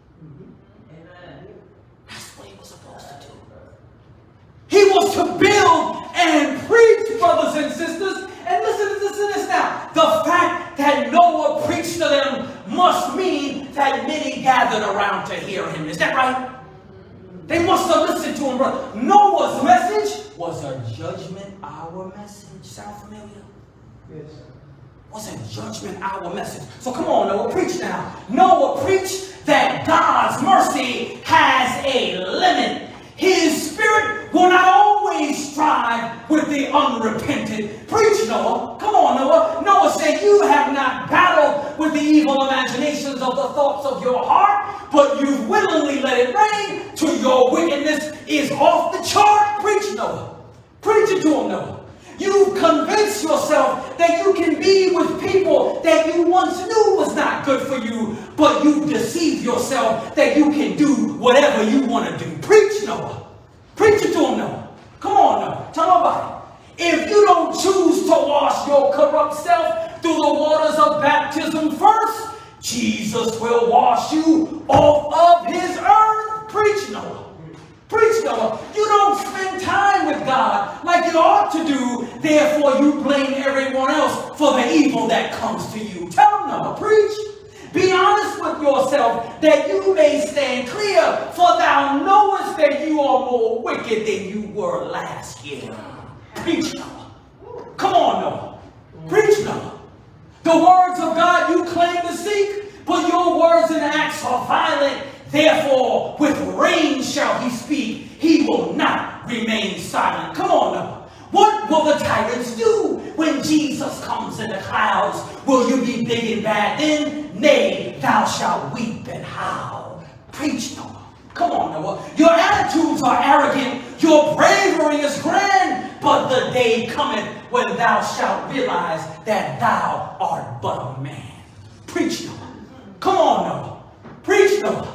He was to build and preach, brothers and sisters. And listen, listen to this now. The fact that Noah preached to them must mean that many gathered around to hear him. Is that right? They must have listened to him, brother. Noah's message was a judgment hour message. Sound familiar? Yes. Was a judgment hour message. So come on, Noah, preach now. Noah preached that God's mercy has a limit. His spirit will not always strive with the unrepentant. Preach, Noah. Come on, Noah. Noah said, you have not battled with the evil imaginations of the thoughts of your heart, but you've willingly let it rain till your wickedness is off the chart. Preach, Noah. Preach it to him, Noah. You've convinced yourself that you can be with people that you once knew was not good for you, but you deceived yourself that you can do whatever you want to do. Preach, Noah. Preach it to him, Noah. Come on, Noah. Tell him about it. If you don't choose to wash your corrupt self through the waters of baptism first, Jesus will wash you off of his earth. Preach, Noah. Preach, Noah. You don't spend time with God like you ought to do. Therefore, you blame everyone else for the evil that comes to you. Tell them, Noah. Preach. Be honest with yourself that you may stand clear, for thou knowest that you are more wicked than you were last year. Preach, Noah. Come on, Noah. Preach, Noah. The words of God you claim to seek, but your words and acts are violent. Therefore, with rain shall he speak. He will not remain silent. Come on, Noah. What will the tyrants do when Jesus comes in the clouds? Will you be big and bad then? Nay, thou shalt weep and howl. Preach, Noah. Come on, Noah. Your attitudes are arrogant. Your bravery is grand. But the day cometh when thou shalt realize that thou art but a man. Preach, Noah. Come on, Noah. Preach, Noah.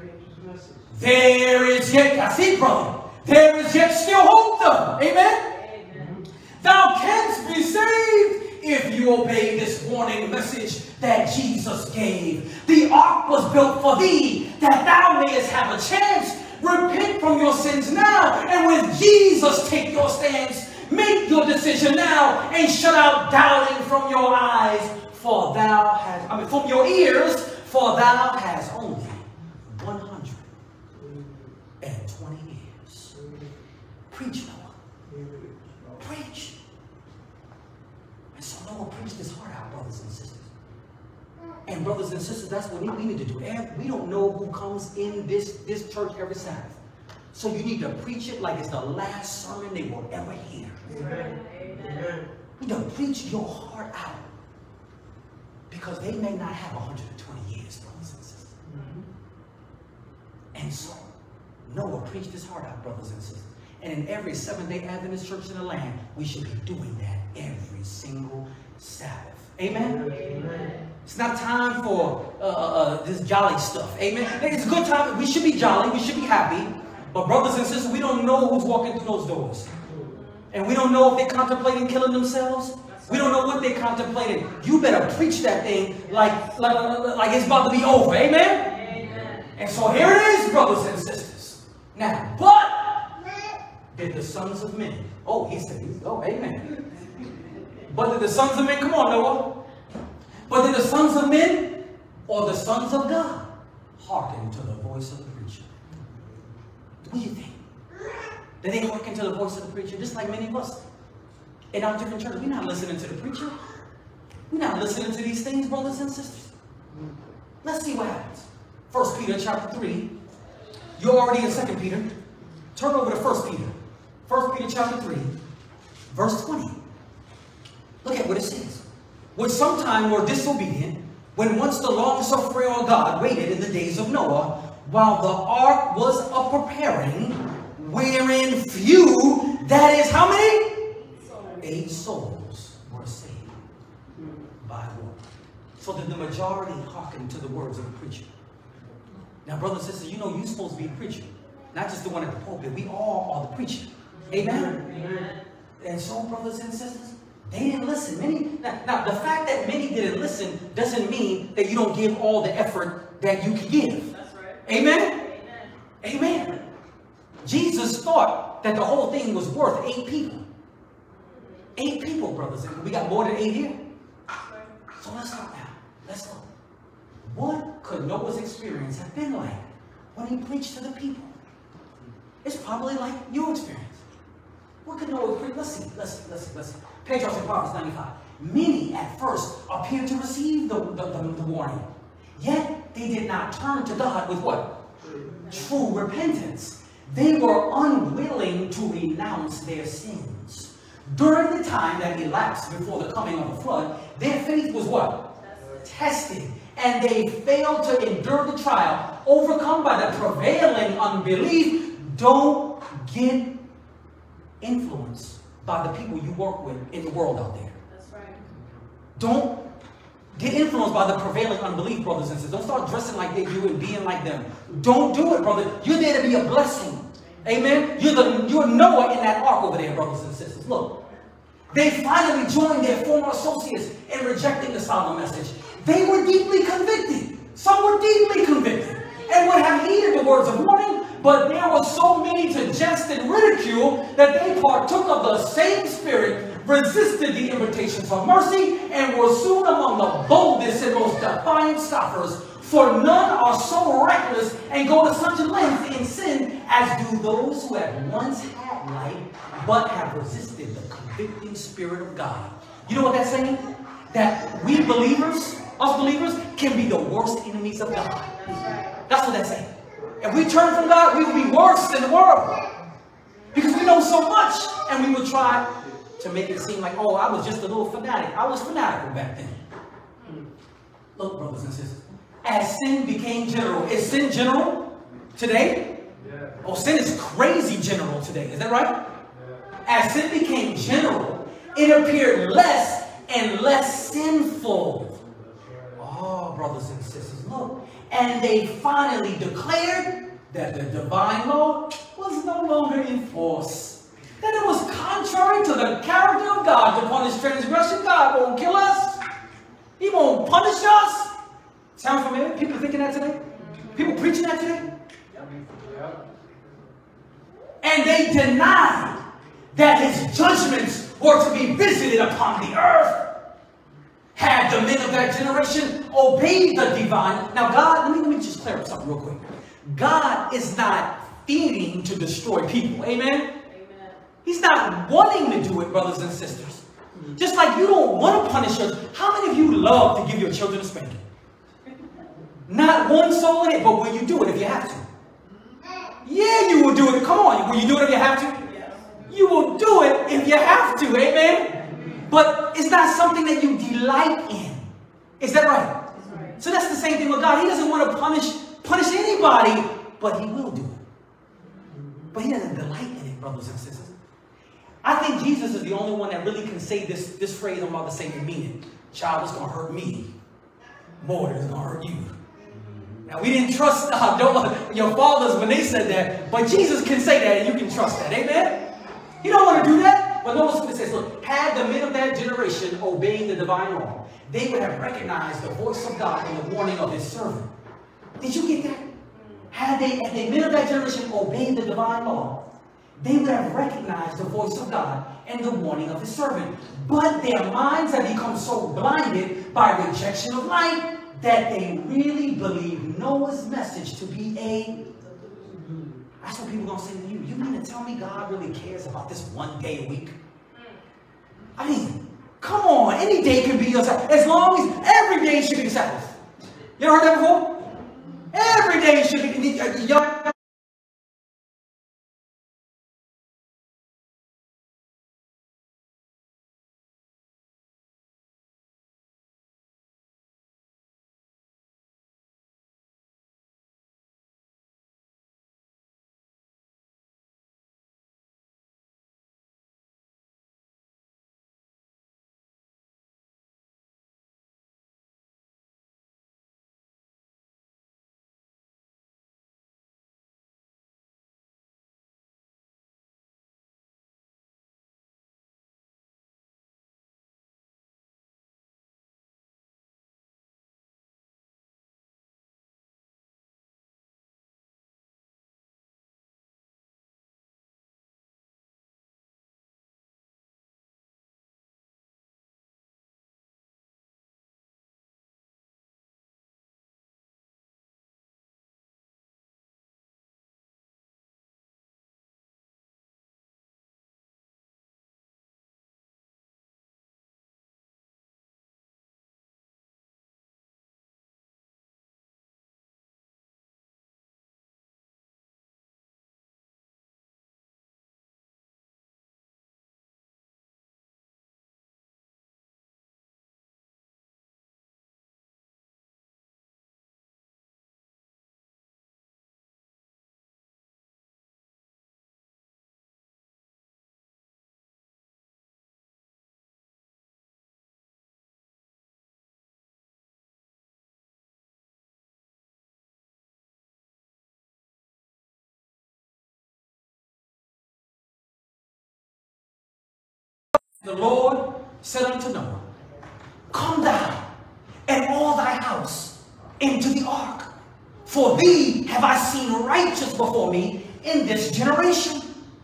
There is yet, I see, brother, there is yet still hope, though. Amen? Amen. Thou canst be saved if you obey this warning message that Jesus gave. The ark was built for thee, that thou mayest have a chance. Repent from your sins now, and with Jesus take your stance. Make your decision now, and shut out doubting from your eyes, for thou hast, I mean, from your ears, for thou hast only one hundred and twenty years. Preach, Noah. Preach. And so Noah preached his heart out, brothers and sisters. And brothers and sisters, that's what we need to do. And we don't know who comes in this, this church every Sabbath. So you need to preach it like it's the last sermon they will ever hear. Amen. Amen. You need to preach your heart out. Because they may not have one hundred twenty years, brothers and sisters. Mm-hmm. And so Noah preached his heart out, brothers and sisters. And in every Seventh-day Adventist church in the land, we should be doing that every single Sabbath. Amen? Amen. It's not time for uh, uh, this jolly stuff. Amen? It's a good time. We should be jolly. We should be happy. But brothers and sisters, we don't know who's walking through those doors. And we don't know if they're contemplating killing themselves. We don't know what they're contemplating. You better preach that thing like, like, like it's about to be over. Amen? Amen. And so here it is, brothers and sisters. Now, but did the sons of men, oh, he said, oh, amen. But did the sons of men, come on, Noah. But did the sons of men or the sons of God hearken to the voice of the preacher? What do you think? Did they hearken to the voice of the preacher? Just like many of us in our different churches. We're not listening to the preacher. We're not listening to these things, brothers and sisters. Let's see what happens. First Peter chapter three. You're already in Second Peter. Turn over to First Peter. First Peter chapter three, verse twenty. Look at what it says. Which sometime were disobedient, when once the long-suffering of God waited in the days of Noah, while the ark was a-preparing, wherein few, that is how many? Eight souls were saved by water. So that the majority hearkened to the words of the preacher. Now, brothers and sisters, you know you're supposed to be a preacher. Not just the one at the pulpit. We all are the preacher. Amen? Amen. And so, brothers and sisters, they didn't listen. Many, now, now, the fact that many didn't listen doesn't mean that you don't give all the effort that you can give. That's right. Amen? Amen? Amen. Jesus thought that the whole thing was worth eight people. Eight people, brothers. And we got more than eight here. So let's go now. Let's go. What could Noah's experience have been like when he preached to the people? It's probably like your experience. What could Noah preach? Let's see. Let's see. Let's see. Let's see. Patriarchs and Prophets ninety-five. Many at first appeared to receive the, the, the, the warning. Yet they did not turn to God with what? True repentance. They were unwilling to renounce their sins. During the time that elapsed before the coming of the flood, their faith was what? Tested. And they failed to endure the trial, overcome by the prevailing unbelief. Don't get influenced by the people you work with in the world out there. That's right. Don't get influenced by the prevailing unbelief, brothers and sisters. Don't start dressing like they do and being like them. Don't do it, brother. You're there to be a blessing. Amen. You're the you're Noah in that ark over there, brothers and sisters. Look, they finally joined their former associates in rejecting the solemn message. They were deeply convicted. Some were deeply convicted and would have heeded the words of warning, but there were so many to jest and ridicule that they partook of the same spirit, resisted the invitations of mercy, and were soon among the boldest and most defiant scoffers. For none are so reckless and go to such lengths in sin as do those who have once had light, but have resisted the convicting Spirit of God. You know what that's saying? That we believers, us believers, can be the worst enemies of God. That's what that's saying. If we turn from God, we will be worse than the world. Because we know so much, and we will try to make it seem like, oh, I was just a little fanatic. I was fanatical back then. Look, brothers and sisters, as sin became general, is sin general today? Yeah. Oh, sin is crazy general today. Is that right? Yeah. As sin became general, it appeared less and less sinful. Oh, brothers and sisters, look. And they finally declared that the divine law was no longer in force. That it was contrary to the character of God to punish transgression. God won't kill us. He won't punish us. Sound familiar? People thinking that today? People preaching that today? And they denied that his judgments were to be visited upon the earth. Had the men of that generation obeyed the divine. Now God, let me, let me just clear up something real quick. God is not feeding to destroy people. Amen? Amen. He's not wanting to do it, brothers and sisters. Just like you don't want to punish us. How many of you love to give your children a spanking? Not one soul in it, but will you do it if you have to? Yeah, you will do it. Come on, will you do it if you have to? You will do it if you have to. Amen? But it's not something that you delight in. Is that right? That's right? So that's the same thing with God. He doesn't want to punish punish anybody, but he will do it. But he doesn't delight in it, brothers and sisters. I think Jesus is the only one that really can say this, this phrase I'm about to say and mean it. Child, it's going to hurt me more than it's going to hurt you. Now, we didn't trust uh, your fathers when they said that, but Jesus can say that and you can trust that. Amen? You don't want to do that. But notice what it says. Look, had the men of that generation obeyed the divine law, they would have recognized the voice of God in the warning of his servant. Did you get that? Had they, had the men of that generation obeyed the divine law, they would have recognized the voice of God and the warning of his servant. But their minds have become so blinded by rejection of light that they really believe Noah's message to be a... That's what people are going to say to you. You mean to tell me God really cares about this one day a week? I mean, come on. Any day can be your Sabbath. As long as every day should be the Sabbath. You ever heard that before? Every day should be... Uh, The Lord said unto Noah, come thou and all thy house into the ark, for thee have I seen righteous before me in this generation.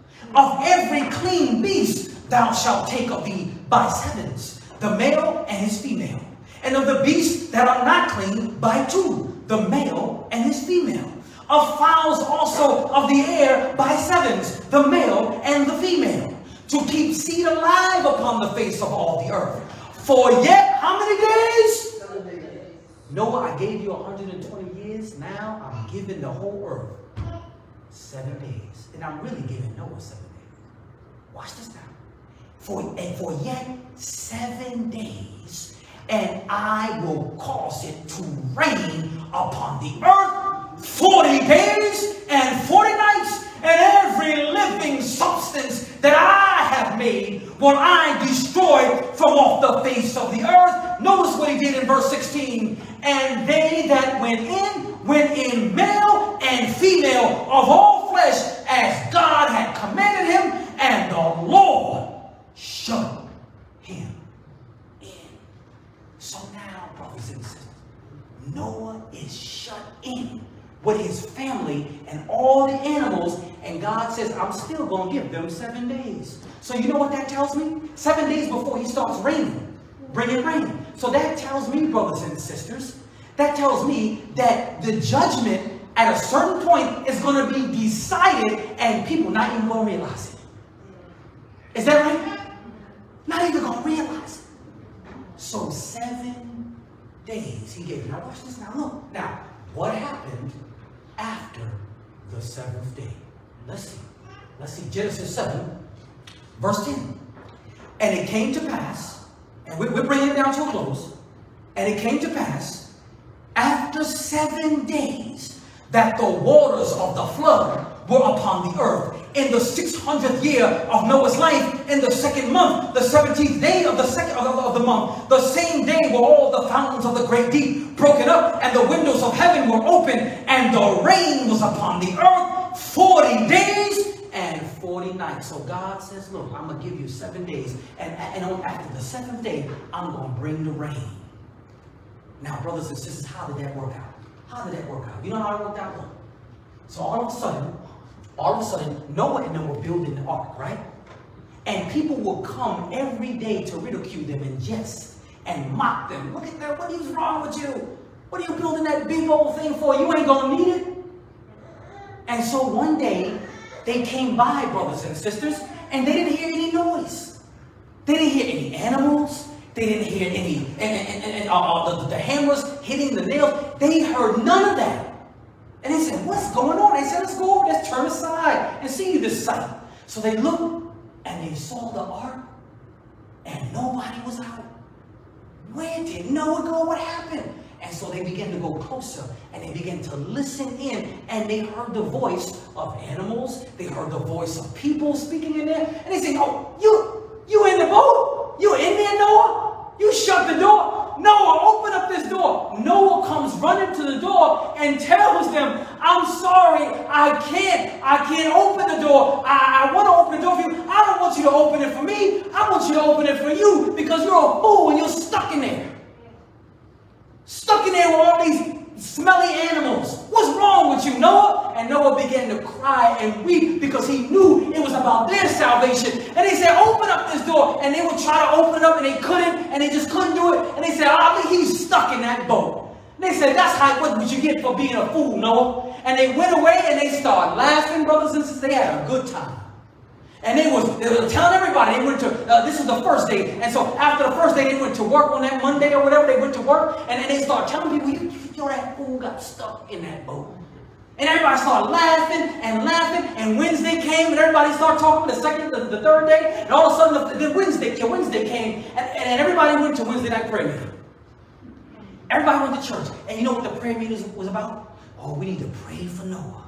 Of every clean beast thou shalt take of thee by sevens, the male and his female, and of the beasts that are not clean by two, the male and his female. Of fowls also of the air by sevens, the male and the female, to keep seed alive upon the face of all the earth. For yet, how many days? Seven days. Noah, I gave you one hundred twenty years. Now I'm giving the whole earth seven days. And I'm really giving Noah seven days. Watch this now. For, and for yet seven days, and I will cause it to rain upon the earth forty days and forty nights, and every living substance that I have made will I destroy from off the face of the earth. Notice what he did in verse sixteen. And they that went in, went in male and female of all flesh, as God had commanded him, and the Lord shut him in. So now, brothers and sisters, Noah is shut in with his family and all the animals, and God says, I'm still going to give them seven days. So you know what that tells me? Seven days before he starts raining, bringing rain. So that tells me, brothers and sisters, that tells me that the judgment at a certain point is going to be decided and people not even going to realize it. Is that right? Not even going to realize it. So seven days he gave. Now watch this now. Look. Now, what happened after the seventh day? Let's see. Let's see. Genesis seven, verse ten. And it came to pass, and we're bringing it down to a close, and it came to pass, after seven days, that the waters of the flood were upon the earth. In the six hundredth year of Noah's life, in the second month, the seventeenth day of the second of the, of the month, the same day were all the fountains of the great deep broken up, and the windows of heaven were open, and the rain was upon the earth forty days and forty nights. So God says, look, I'm going to give you seven days, and, and on, after the seventh day, I'm going to bring the rain. Now, brothers and sisters, how did that work out? How did that work out? You know how it worked out? So all of a sudden, all of a sudden, Noah and them were building the ark, right? And people will come every day to ridicule them and jest and mock them. Look at that. What is wrong with you? What are you building that big old thing for? You ain't going to need it. And so one day, they came by, brothers and sisters, and they didn't hear any noise. They didn't hear any animals. They didn't hear any, and, and, and, uh, uh, the, the hammers hitting the nails. They heard none of that. And they said, what's going on? They said, let's go over, let's turn aside and see this sight. So they looked and they saw the ark and nobody was out. Where did Noah go? What happened? And so they began to go closer and they began to listen in, and they heard the voice of animals. They heard the voice of people speaking in there. And they said, oh, you, you in the boat? You in there, Noah? You shut the door. Noah, open up this door. Noah comes running to the door and tells them, I'm sorry, I can't. I can't open the door. I, I want to open the door for you. I don't want you to open it for me. I want you to open it for you because you're a fool and you're stuck in there. Stuck in there with all these smelly animals. What's wrong with you, Noah? And Noah began to cry and weep because he knew it was about their salvation. And they said, open up this door. And they would try to open it up and they couldn't. And they just couldn't do it. And they said, oh, he's stuck in that boat. And they said, that's how, what you get for being a fool, Noah. And they went away and they started laughing, brothers and sisters. They had a good time. And they was, they were telling everybody, they went to, uh, this was the first day. And so after the first day, they went to work on that Monday or whatever. They went to work. And then they started telling people, yo, that fool got stuck in that boat. And everybody started laughing and laughing. And Wednesday came and everybody started talking the second, the, the third day. And all of a sudden, the, the Wednesday, yeah, Wednesday came. And, and everybody went to Wednesday night prayer meeting. Everybody went to church. And you know what the prayer meeting was about? Oh, we need to pray for Noah.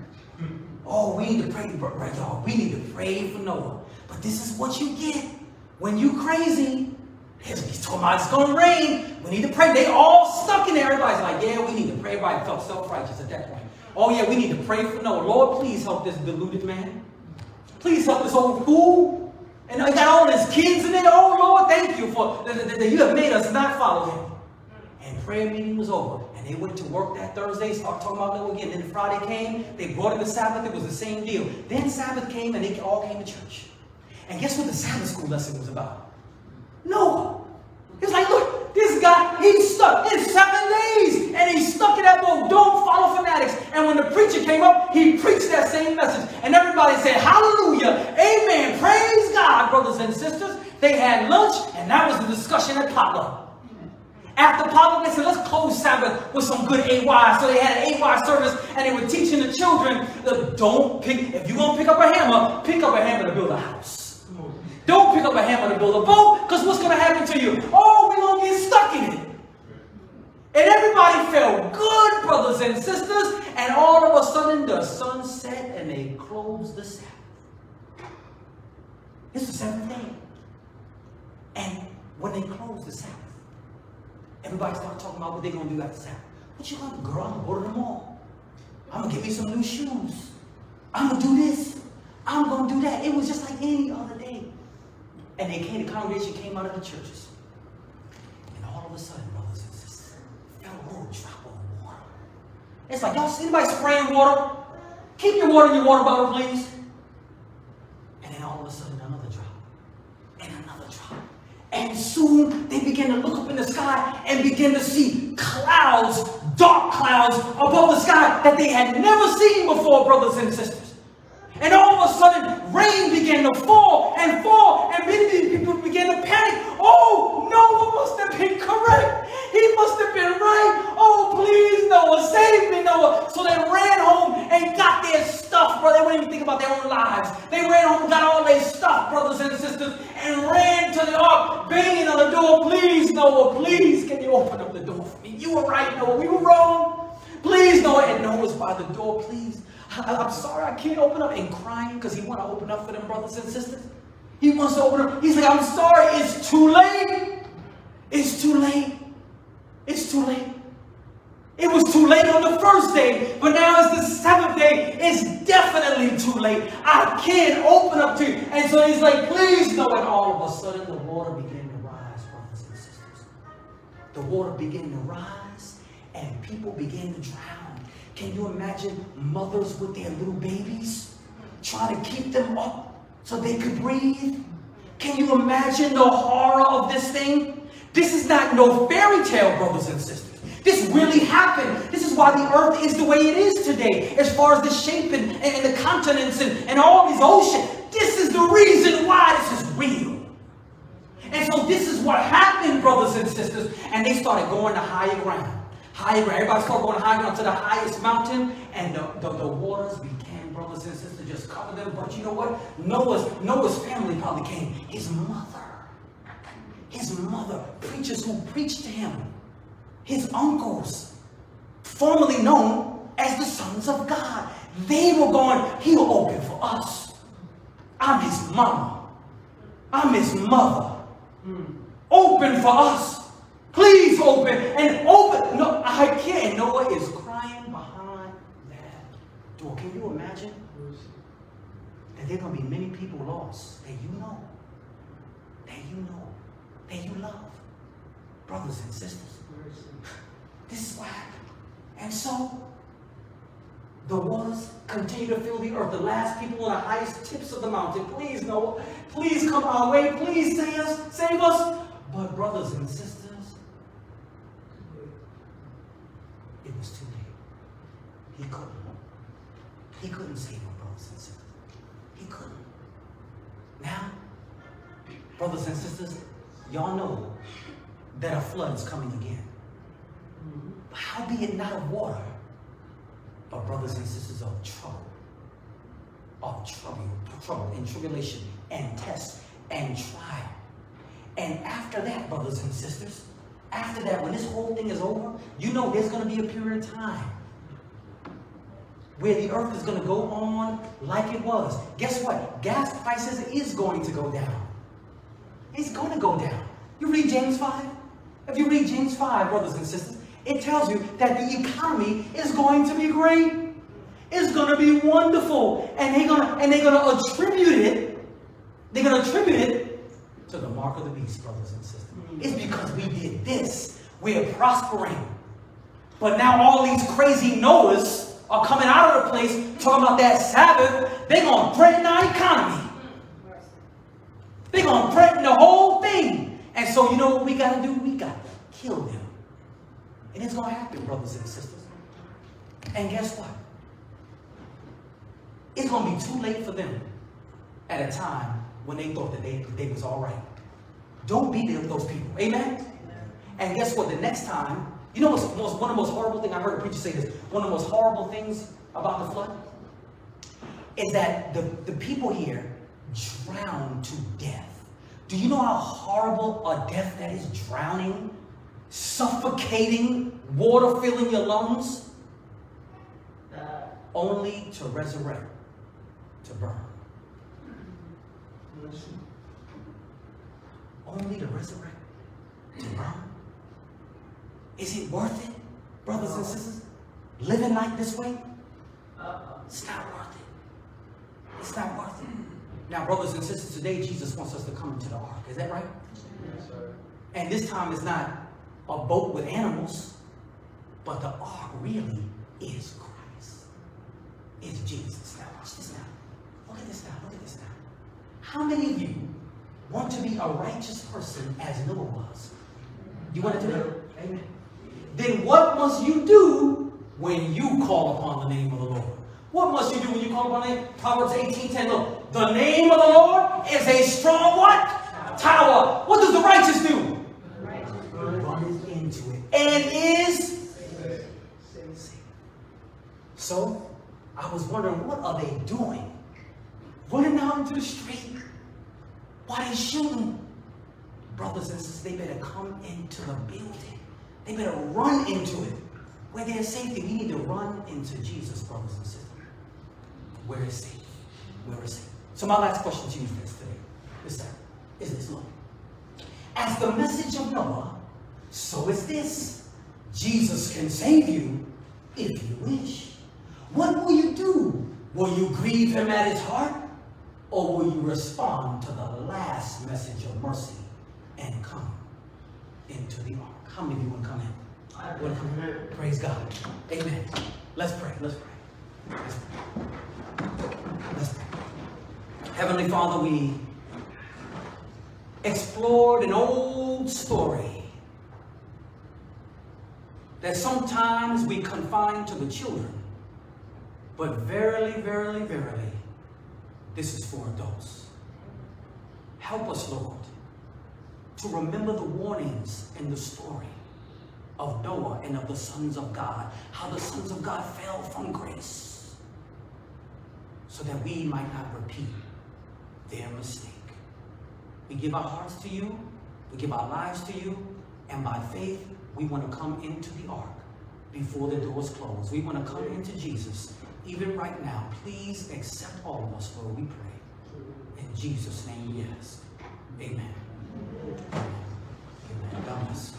Oh, we need to pray, right, y'all. We need to pray for Noah. But this is what you get when you crazy. He's talking about it's going to rain. We need to pray. They all stuck in there. Everybody's like, yeah, we need to pray. Everybody felt self-righteous at that point. Oh, yeah, we need to pray for Noah. Lord, please help this deluded man. Please help this old fool. And I got all his kids in there. Oh, Lord, thank you for that you have made us not follow him. And prayer meeting was over. They went to work that Thursday, started talking about Noah again. Then Friday came, they brought in the Sabbath, it was the same deal. Then Sabbath came and they all came to church. And guess what the Sabbath school lesson was about? Noah. It's like, look, this guy, he's stuck in seven days. And he's stuck in that boat. Don't follow fanatics. And when the preacher came up, he preached that same message. And everybody said, hallelujah, amen, praise God, brothers and sisters. They had lunch, and that was the discussion at potluck. After potluck, they said, let's close Sabbath with some good A Y. So they had an A Y service, and they were teaching the children, that don't pick, if you're going to pick up a hammer, pick up a hammer to build a house. Don't pick up a hammer to build a boat, because what's going to happen to you? Oh, we're going to get stuck in it. And everybody felt good, brothers and sisters, and all of a sudden the sun set, and they closed the Sabbath. It's the seventh day. And when they closed the Sabbath, everybody started talking about what they're going to do after Sabbath. What you going to do, girl? I'm going to go to the mall. I'm going to get me some new shoes. I'm going to do this. I'm going to do that. It was just like any other day. And they came, the congregation came out of the churches. And all of a sudden, brothers and sisters, fell a little drop of water. It's like, y'all see anybody spraying water? Keep your water in your water bottle, please. And then all of a sudden, another drop. And another drop. And soon they began to look up in the sky and begin to see clouds, dark clouds above the sky that they had never seen before, brothers and sisters. And all of a sudden, rain began to fall and fall, and many people began to panic. Oh, Noah must have been correct. He must have been right. Oh, please, Noah, save me, Noah. So they ran home and got their stuff, brother. They wouldn't even think about their own lives. They ran home, got all their stuff, brothers and sisters, and ran to the ark, banging on the door. Please, Noah, please, can you open up the door for me? You were right, Noah. We were wrong. Please, Noah. And Noah's by the door, please. I, I'm sorry, I can't open up. And crying because he wants to open up for them, brothers and sisters. He wants to open up. He's like, I'm sorry, it's too late. It's too late. It's too late. It was too late on the first day, but now it's the seventh day. It's definitely too late. I can't open up to you. And so he's like, please, no. And all of a sudden, the water began to rise, brothers and sisters. The water began to rise, and people began to drown. Can you imagine mothers with their little babies trying to keep them up so they could breathe? Can you imagine the horror of this thing? This is not no fairy tale, brothers and sisters. This really happened. This is why the earth is the way it is today, as far as the shape and, and the continents and, and all these oceans. This is the reason why this is real. And so this is what happened, brothers and sisters. And they started going to higher ground. Higher ground. Everybody started going higher ground to the highest mountain. And the, the, the waters began, brothers and sisters, just cover them. But you know what? Noah's, Noah's family probably came. His mother. His mother. Preachers who preached to him. His uncles. Formerly known as the sons of God. They were going, he'll open for us. I'm his mama. I'm his mother. Open for us. Please open. And open. No, I can't. And Noah is crying behind that door. Can you imagine? That there are going to be many people lost that you know. That you know. That you love. Brothers and sisters. This is what happened. And so, the waters continue to fill the earth. The last people on the highest tips of the mountain. Please, Noah. Please come our way. Please save us. Save us. But brothers and sisters, it was too late. He couldn't. He couldn't save them, brothers and sisters. He couldn't. Now, brothers and sisters, y'all know that a flood is coming again. But howbeit not of water, but brothers and sisters of trouble, of trouble, trouble and tribulation and test and trial. And after that, brothers and sisters, after that, when this whole thing is over, you know there's going to be a period of time where the earth is going to go on like it was. Guess what? Gas prices is going to go down. It's going to go down. You read James five? If you read James five, brothers and sisters, it tells you that the economy is going to be great. It's going to be wonderful. And they're going to, and they're going to attribute it. They're going to attribute it to the mark of the beast, brothers and sisters. It's because we did this. We're prospering. But now all these crazy Noahs are coming out of the place talking about that Sabbath. They're going to threaten our economy. They're going to threaten the whole thing. And so you know what we got to do? We got to kill them. And it's going to happen, brothers and sisters. And guess what? It's going to be too late for them at a time when they thought that they, they was all right. Don't be those people. Amen? Amen? And guess what? The next time, you know what's most, one of the most horrible things, I heard a preacher say this, one of the most horrible things about the flood is that the, the people here drowned to death. Do you know how horrible a death that is? Drowning, suffocating, water filling your lungs, uh, only to resurrect, to burn. Only to resurrect, to burn. Is it worth it, brothers and sisters? Living like this way? It's not worth it. It's not worth it. Now, brothers and sisters, today Jesus wants us to come into the ark. Is that right? Yes, sir. And this time it's not a boat with animals, but the ark really is Christ. It's Jesus. Now, watch this now. Look at this now. Look at this now. How many of you want to be a righteous person as Noah was? You want to do that? Amen. Then what must you do when you call upon the name of the Lord? What must you do when you call upon the name? Proverbs eighteen ten. Look, the name of the Lord is a strong what? Tower. Tower. What does the righteous do? Runs into it and is safe. So I was wondering, what are they doing? Running out into the street. Why they shooting? Brothers and sisters, they better come into the building. They better run into it. Where there's safety, we need to run into Jesus, brothers and sisters. Where is safe? Where is safe? So my last question to you is today. Is that, is this, look. As the message of Noah, so is this. Jesus can save you if you wish. What will you do? Will you grieve him at his heart? Or will you respond to the last message of mercy and come into the ark? How many of you want to come in? I want to come in. Praise God. Amen. Let's pray. Let's pray. Let's pray. Let's pray. Heavenly Father, we explored an old story that sometimes we confine to the children, but verily, verily, verily, this is for adults. Help us, Lord, to remember the warnings in the story of Noah and of the sons of God, how the sons of God fell from grace, so that we might not repeat their mistake. We give our hearts to you, we give our lives to you, and by faith, we want to come into the ark before the doors close. We want to come into Jesus, even right now. Please accept all of us, Lord, we pray. In Jesus' name we ask. Amen. Amen. God bless.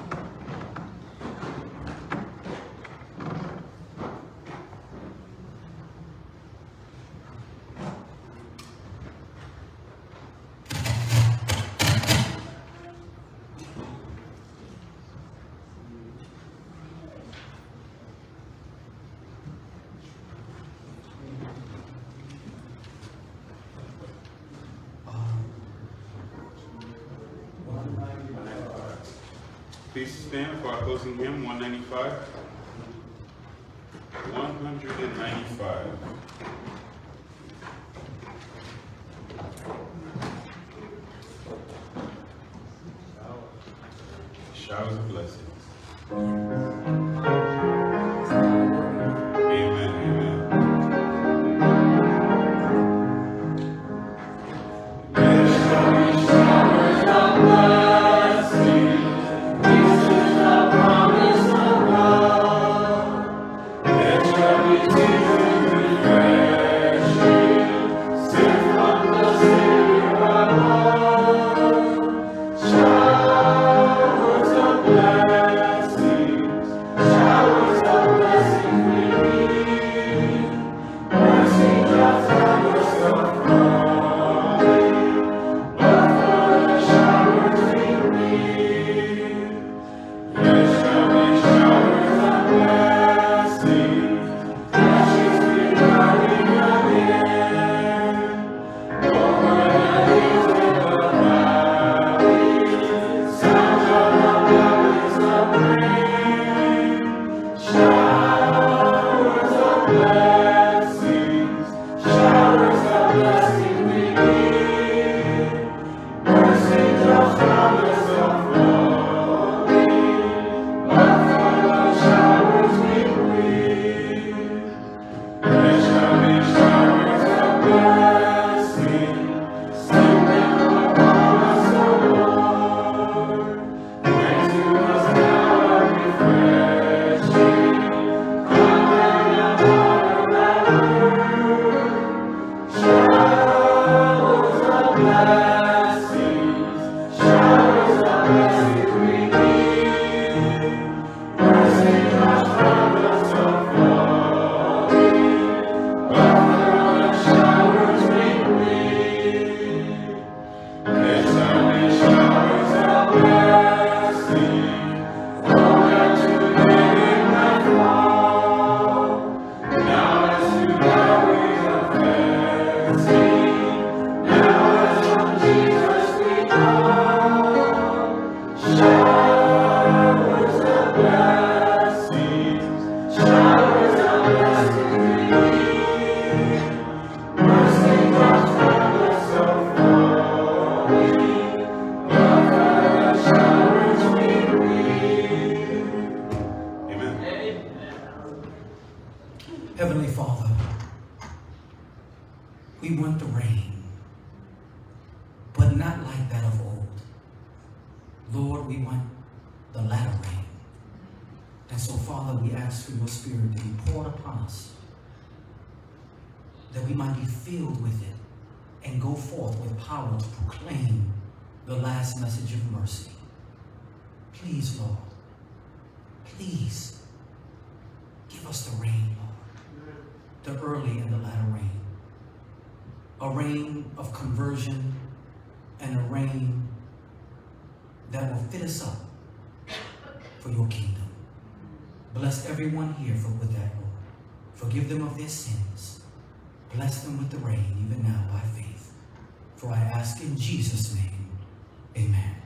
Please stand for our closing hymn, one ninety-five. one ninety-five. Showers of blessings. Amen, amen. There shall be showers of blessings. Heavenly Father, we want the rain, but not like that of old. Lord, we want the latter rain. And so, Father, we ask for your Spirit to be poured upon us, that we might be filled with it and go forth with power to proclaim the last message of mercy. Please, Lord, please give us the rain, Lord, the early and the latter rain, a rain of conversion and a rain that will fit us up for your kingdom. Bless everyone here for with that, Lord. Forgive them of their sins. Bless them with the rain, even now by faith. For I ask in Jesus' name, amen.